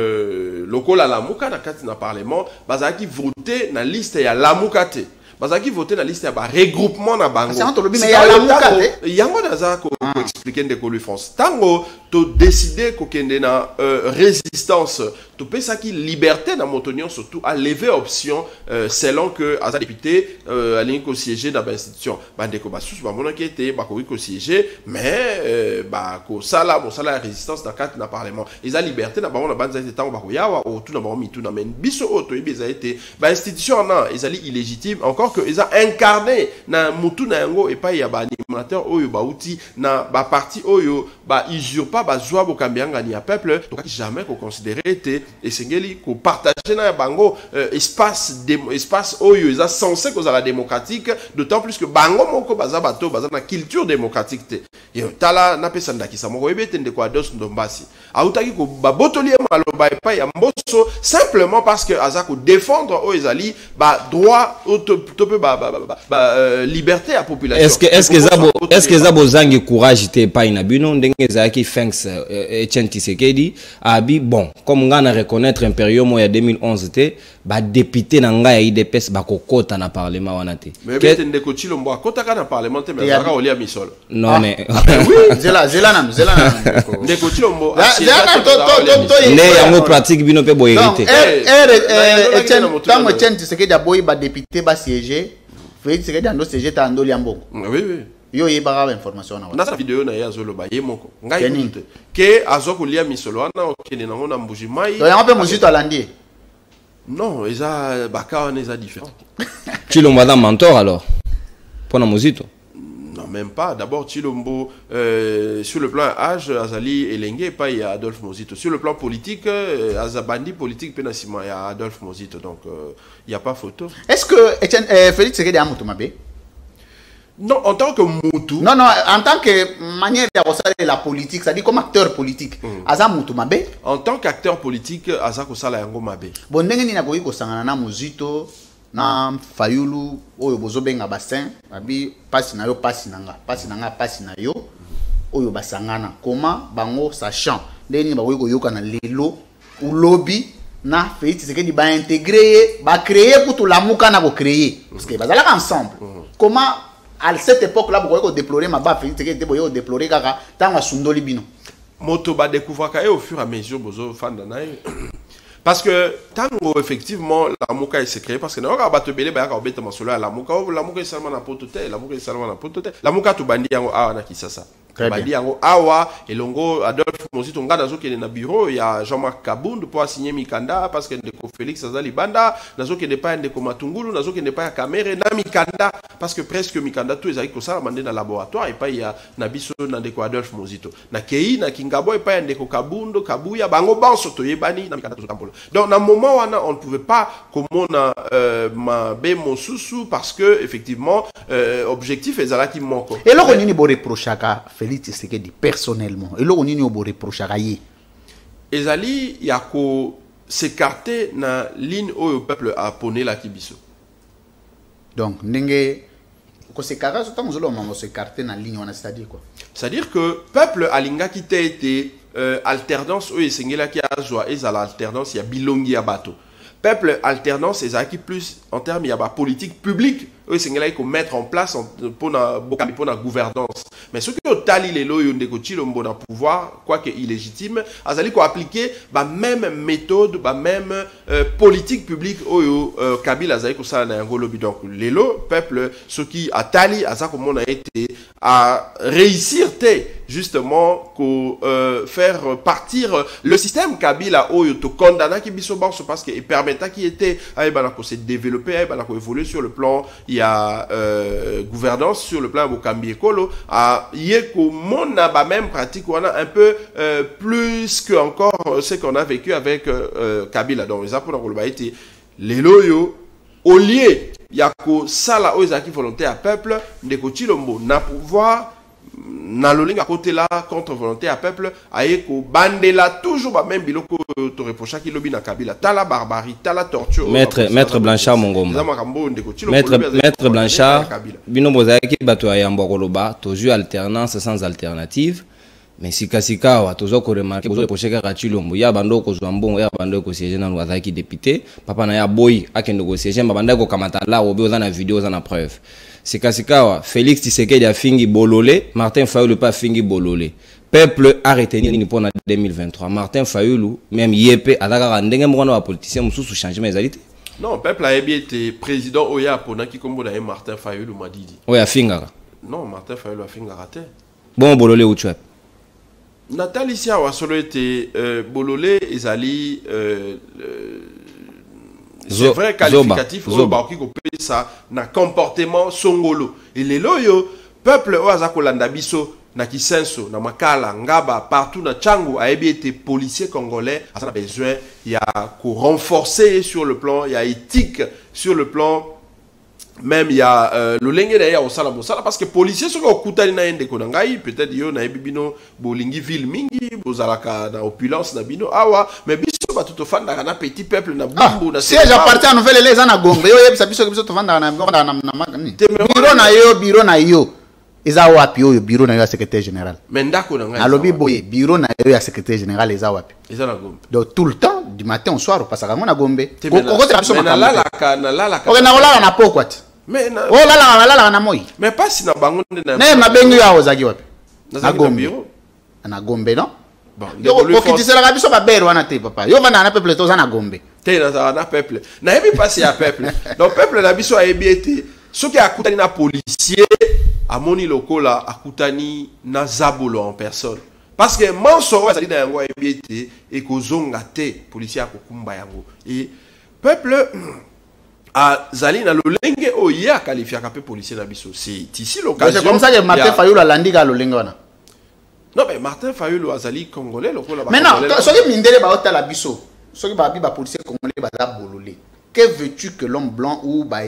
lokola lamuka na kati na parlement bazali voter na liste ya lamuka te. Bazaki voté dans la liste de regroupement na bango. C'est entre le mais ya lamuka te. Yango naza ko expliquer de lui France. Tango to décider ko kende na résistance, to pesa ki liberté na motonyon surtout à lever option selon que aza député ali ko siéger dans l'institution. Bande ko basus ba mona ki était ba ko siéger mais ba ko sala bon sala résistance dans cadre na parlement. Ils a liberté na ba mona banza été tango ba ko yawa o tout na ba mitu na men biso auto ils a été ba institution na ils ali illégitime encore que ils ont incarné na mutu na yango et pas ya ba animateur oyo ba outi na ba parti oyo ba usurpa ba joie bo kambianga ni a peuple donc jamais ko considérer été et sengeli ko partager na bango espace oyo ils ont censé que la démocratique d'autant plus que bango moko baza bato baza na culture démocratique te yo tala na pesa ndaki sa moko ebete ndeko ados ndombasi autaki ko ba botolier maloba et pas ya mboso simplement parce que azako défendre o ezali ba droit liberté à population. Est-ce que zabo zangi courage te pa inabino ndenge zaki thanks Etienne Tshisekedi abi bon comme ngana reconnaître un période mo ya 2011 te ba député na nga ya IDPS ba kokota na parlement wana te. Mais bete ndeko Chilombo akota ka na parlement te mais zaka olia misolo. Non mais oui, zela ndeko Chilombo ne yango pratique bino pe boyerité. Etienne Tshisekedi aboyi ba député ba siéger Félix Tshisekedi ando siéger ta ando liambongo. Oui. Yo yebaka information na wana. Na vidéo na ya zolo ba yemoko. Ngai nte. Ke azoko lia misolo wana okene nango na mbuji mai. Donc yango pe muzito alandie. Non, eza baka wana eza différent. Chilombo da mentor alors. Pona muzito. Non, même pas. D'abord, Chilombo, sur le plan âge, Azali Elenge, pas il y a Adolphe Mozito. Sur le plan politique, Azabandi politique, Pénassima, il y a Adolphe Mozito. Donc, il n'y a pas photo. Est-ce que Félix Tshisekedi a Moutoumabé? Non, en tant que Moutou. Non, en tant que manière de ressortir la politique, c'est-à-dire comme acteur politique. Aza Moutoumabé? En tant qu'acteur politique, Aza Kosala Yango Mabé. Bon, n'engue na koyi kosangana Mozito. Na Fayulu oyo bozobenga bassin abi pasi na yo pasi na yo oyo basangana comment bango sachant ndeni ba koyi yoka na lelo ou lobby na Félix Tshisekedi ba intégrer ba créer pour tout lamuka na ko créer parce que bazalaka ensemble comment à cette époque là bokoyi ko déplorer maba Félix Tshisekedi boyo déplorer kaka tanga sundoli bino moto ba découvrir ka au fur et à mesure bozo fanda na parce que tango effectivement la mouka est secret parce que na ka bato belé ba ka obeta masolo la mouka est seulement na potote la mouka est seulement na potote la mouka to bandi yango a na kisasa Badi yango awa elongo Adolphe Mozito nga nazo kende na bureau ya Jean-Marc Kabund pour signer mikanda parce que ndeko Félix Azali Banda nazo kende pa ndeko Matungulu nazo kende pa ya Kamere na mikanda parce que presque mikanda tout ezali ko sala mande na laboratoire et pa ya na biso na ndeko Adolphe Mozito na Kei na Kingabo et pa ya ndeko Kabundo Kabuya bango banso toyebani na mikanda to tambola. Donc na moment wana on ne pouvait pas komona ma be mosusu parce que effectivement objectif ezala ki moko. Et là on nini bo reprochaka Félix Tshisekedi personnellement. Et là on nini bo reprochaka ye. Ezali yako s'écarter na ligne où le peuple a poné la kibiso. Donc ndenge ko s'écarter autant nous allons s'écarter na ligne wana c'est-à-dire quoi? C'est-à-dire que peuple alinga qui t'a été alternance ou esengela ki azwa ezala alternance ya bilongi ya bato. Peuple alternance ezaki plus en termes il y a politique publique eux c'est qu'on mettre en place pour la gouvernance mais ce que tali les lois de coaching le bon pouvoir quoique illégitime azali ko appliquer ba même méthode ba même politique publique au Kabila azali ko ça na ngolobi donc les lois peuple ce qui a tali asa comme on a été à réussir justement ko faire partir le système Kabila au to condamna ki biso banso parce que il permettait qui était ko se développer ko évoluer sur le plan il y a gouvernance sur le plan Bokambi Ekolo à yeko mona ba même pratique on a un peu plus que encore ce qu'on a vécu avec Kabila donc les apôtres ont été les loyaux au lieu yako sala ozaki volonté à peuple ndeko Chilombo na pouvoir na lolinga côté là contre volonté à peuple aeko bandela toujours ba même biloko to reprocha ki lobi na Kabila tala barbarie tala torture maître Blanchard Mongomba maître Blanchard bino bozaki bato ya yambo koloba toujours alternance sans alternative mais sika wa tozo ko remarquer bozo reprocher ka Chilombo ya bando ko zwambongo ya bando ko siéger na wazaki député papa na ya boy akende ko siéger babanda ko kamata la obi oza na vidéo oza na preuve Sikasikawa, Félix Tshisekedi a fingi bololé, Martin Fayulu pas fingi bololé. Peuple a retenu pour 2023. Martin Fayulu, même Yépe, a la ndenge mwana wa politicien musu sous changement les alités. Non, peuple a bien été président Oya pour qui comme Martin Fayulu m'a dit. Oui, a fingara. Non, Martin Fayulu a fingara te. Bon bololé ou tu as. Nathalie Sia a solo été bololé ezali c'est vrai qualificatif ça na comportement songolo et les loyo peuple oazako landa biso na Kisenso na Makala Ngaba partout na Tchango a été policier congolais a besoin il y a qu'on renforcer sur le plan il y a éthique sur le plan même il y a le lenge d'ailleurs au sala parce que policier ce ko kutali na ende konangai peut-être yo na bibino bolingi ville mingi bozalaka na opulence na bino awa mais biso ba tout fanda na petit peuple na bumbu na si j'appartiens à nouvelle les ana gombe yo yebisa biso biso to fanda na makani bureau na yo eza wapi yo bureau na yo secrétaire général mais ndako na ngai alobi boye bureau na yo ya secrétaire général eza wapi eza na gombe donc tout le temps du matin au soir on passe à na gombe na la ok na olala na pokwati mais oh la na moi mais pas si na bango na bengi ya ozaki wapi na gombe na gombe non bon yo okitisela ka biso ba bero wana te papa yo vanda na peuple to za na gombe te na peuple na ebi pas ya peuple donc peuple na biso a ebiete soki akutani na policier amoni lokola akutani na zabolo en personne parce que manso azali na yango ebiete e kozonga te policier akokumba yango et peuple a zali na lolenge o ya qualifier ka policier na biso c'est ici l'occasion c'est comme ça que Martin Fayulu a landika lolenge wana. Non mais Martin Fayulu azali congolais lokola ba. Mais non, soki mindele ba otala biso, soki ba policier congolais ba da bololé. Que veux-tu que l'homme blanc ou ba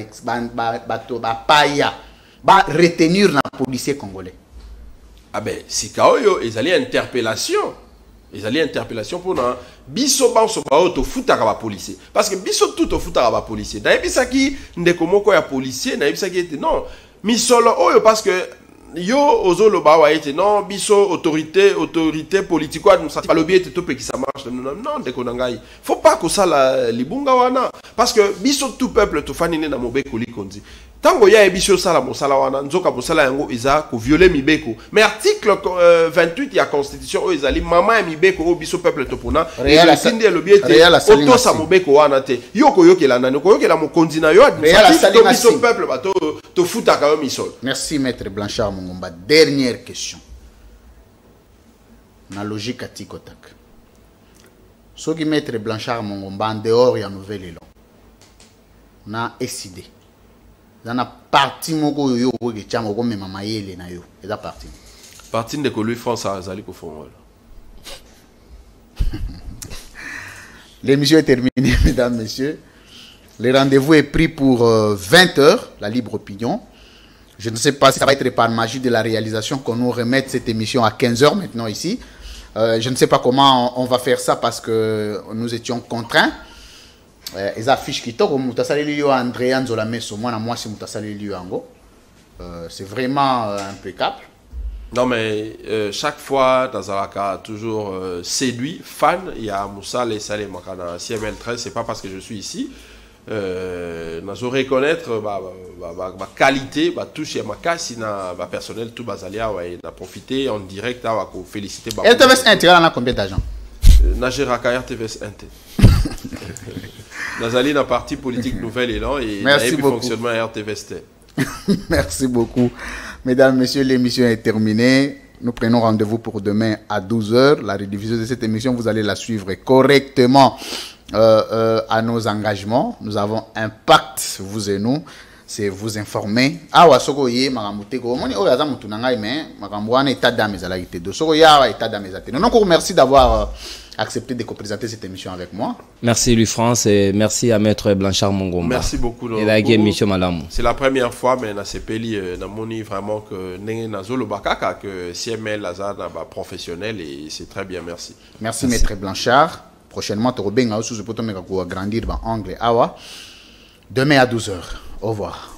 paya ba retenir na policier congolais? Ah ben si kaoyo ezali interpellation. Ezali interpellation pour na biso banso ba auto futaka ba policier parce que biso tout au futaka ba policier. Na ebisaki ndeko moko ya policier na ebisaki ete non misolo oyo parce que yo ozolo ba wa ete non biso autorité politico administrative alobi ete to pe qui ça marche non ndeko na ngai faut pas que ça la libunga wana parce que biso tout peuple to fanine na mobeko likonzi tango ya ebiso sala mosala wana nzoka mosala yango iza ko violer mibeko mais article 28 ya constitution o ezali mama ya mibeko o biso peuple to pona sindi elobi ete oto sa mobeko wana te yoko yokela nani ko yokela mokonzi na yo administratif biso peuple bato to futa ka yo misol. Merci maître Blanchard Mongomba. Dernière question. na logique à Tikotak. Ce qui maître Blanchard Mongomba en dehors ya nouvelle élan. Na décidé. Dans la partie moko yo ko ke chamo ko mema mayele na yo. Et la partie. Partie de Louis France a zali ko fond. L'émission est terminée, mesdames, messieurs. Le rendez-vous est pris pour 20 h, la libre opinion. Je ne sais pas si ça va être par magie de la réalisation qu'on nous remette cette émission à 15 h maintenant ici. Je ne sais pas comment on va faire ça parce que nous étions contraints. Les affiches qui tombent, André Anzola Messo, moi c'est vraiment impeccable. Non mais chaque fois Nazaraka toujours séduit, fan, il y a Moussa les Salé Makana CML 13, c'est pas parce que je suis ici. Nous reconnaître ma qualité, ma touche et ma casse, ma personnel, tout basalia, ouais, n'a profité en direct à féliciter. RTVS 1, tu as combien d'argent? Nageraka RTVS 1. Nazali na parti politique Nouvelle Élan et merci beaucoup. Fonctionnement RTVS. Merci beaucoup. Mesdames, Messieurs, l'émission est terminée. Nous prenons rendez-vous pour demain à 12 h. La rediffusion de cette émission, vous allez la suivre correctement. À nos engagements. Nous avons un pacte, vous et nous, c'est vous informer. Ah, wasogoye, magamuteko, moni oyaza mutunanga mais magamwana état d'âme ezalagité de sogoya état d'âme ezate. Donc merci d'avoir accepté de co-présenter cette émission avec moi. Merci Louis France et merci à Maître Blanchard Mongomba. Merci beaucoup. C'est la première fois mais na sepeli na moni vraiment que nenge nazolo bakaka que CML Azana professionnel et c'est très bien, merci. Merci Maître Blanchard. Prochainement, tu vas grandir dans l'anglais. Demain à 12 h. Au revoir.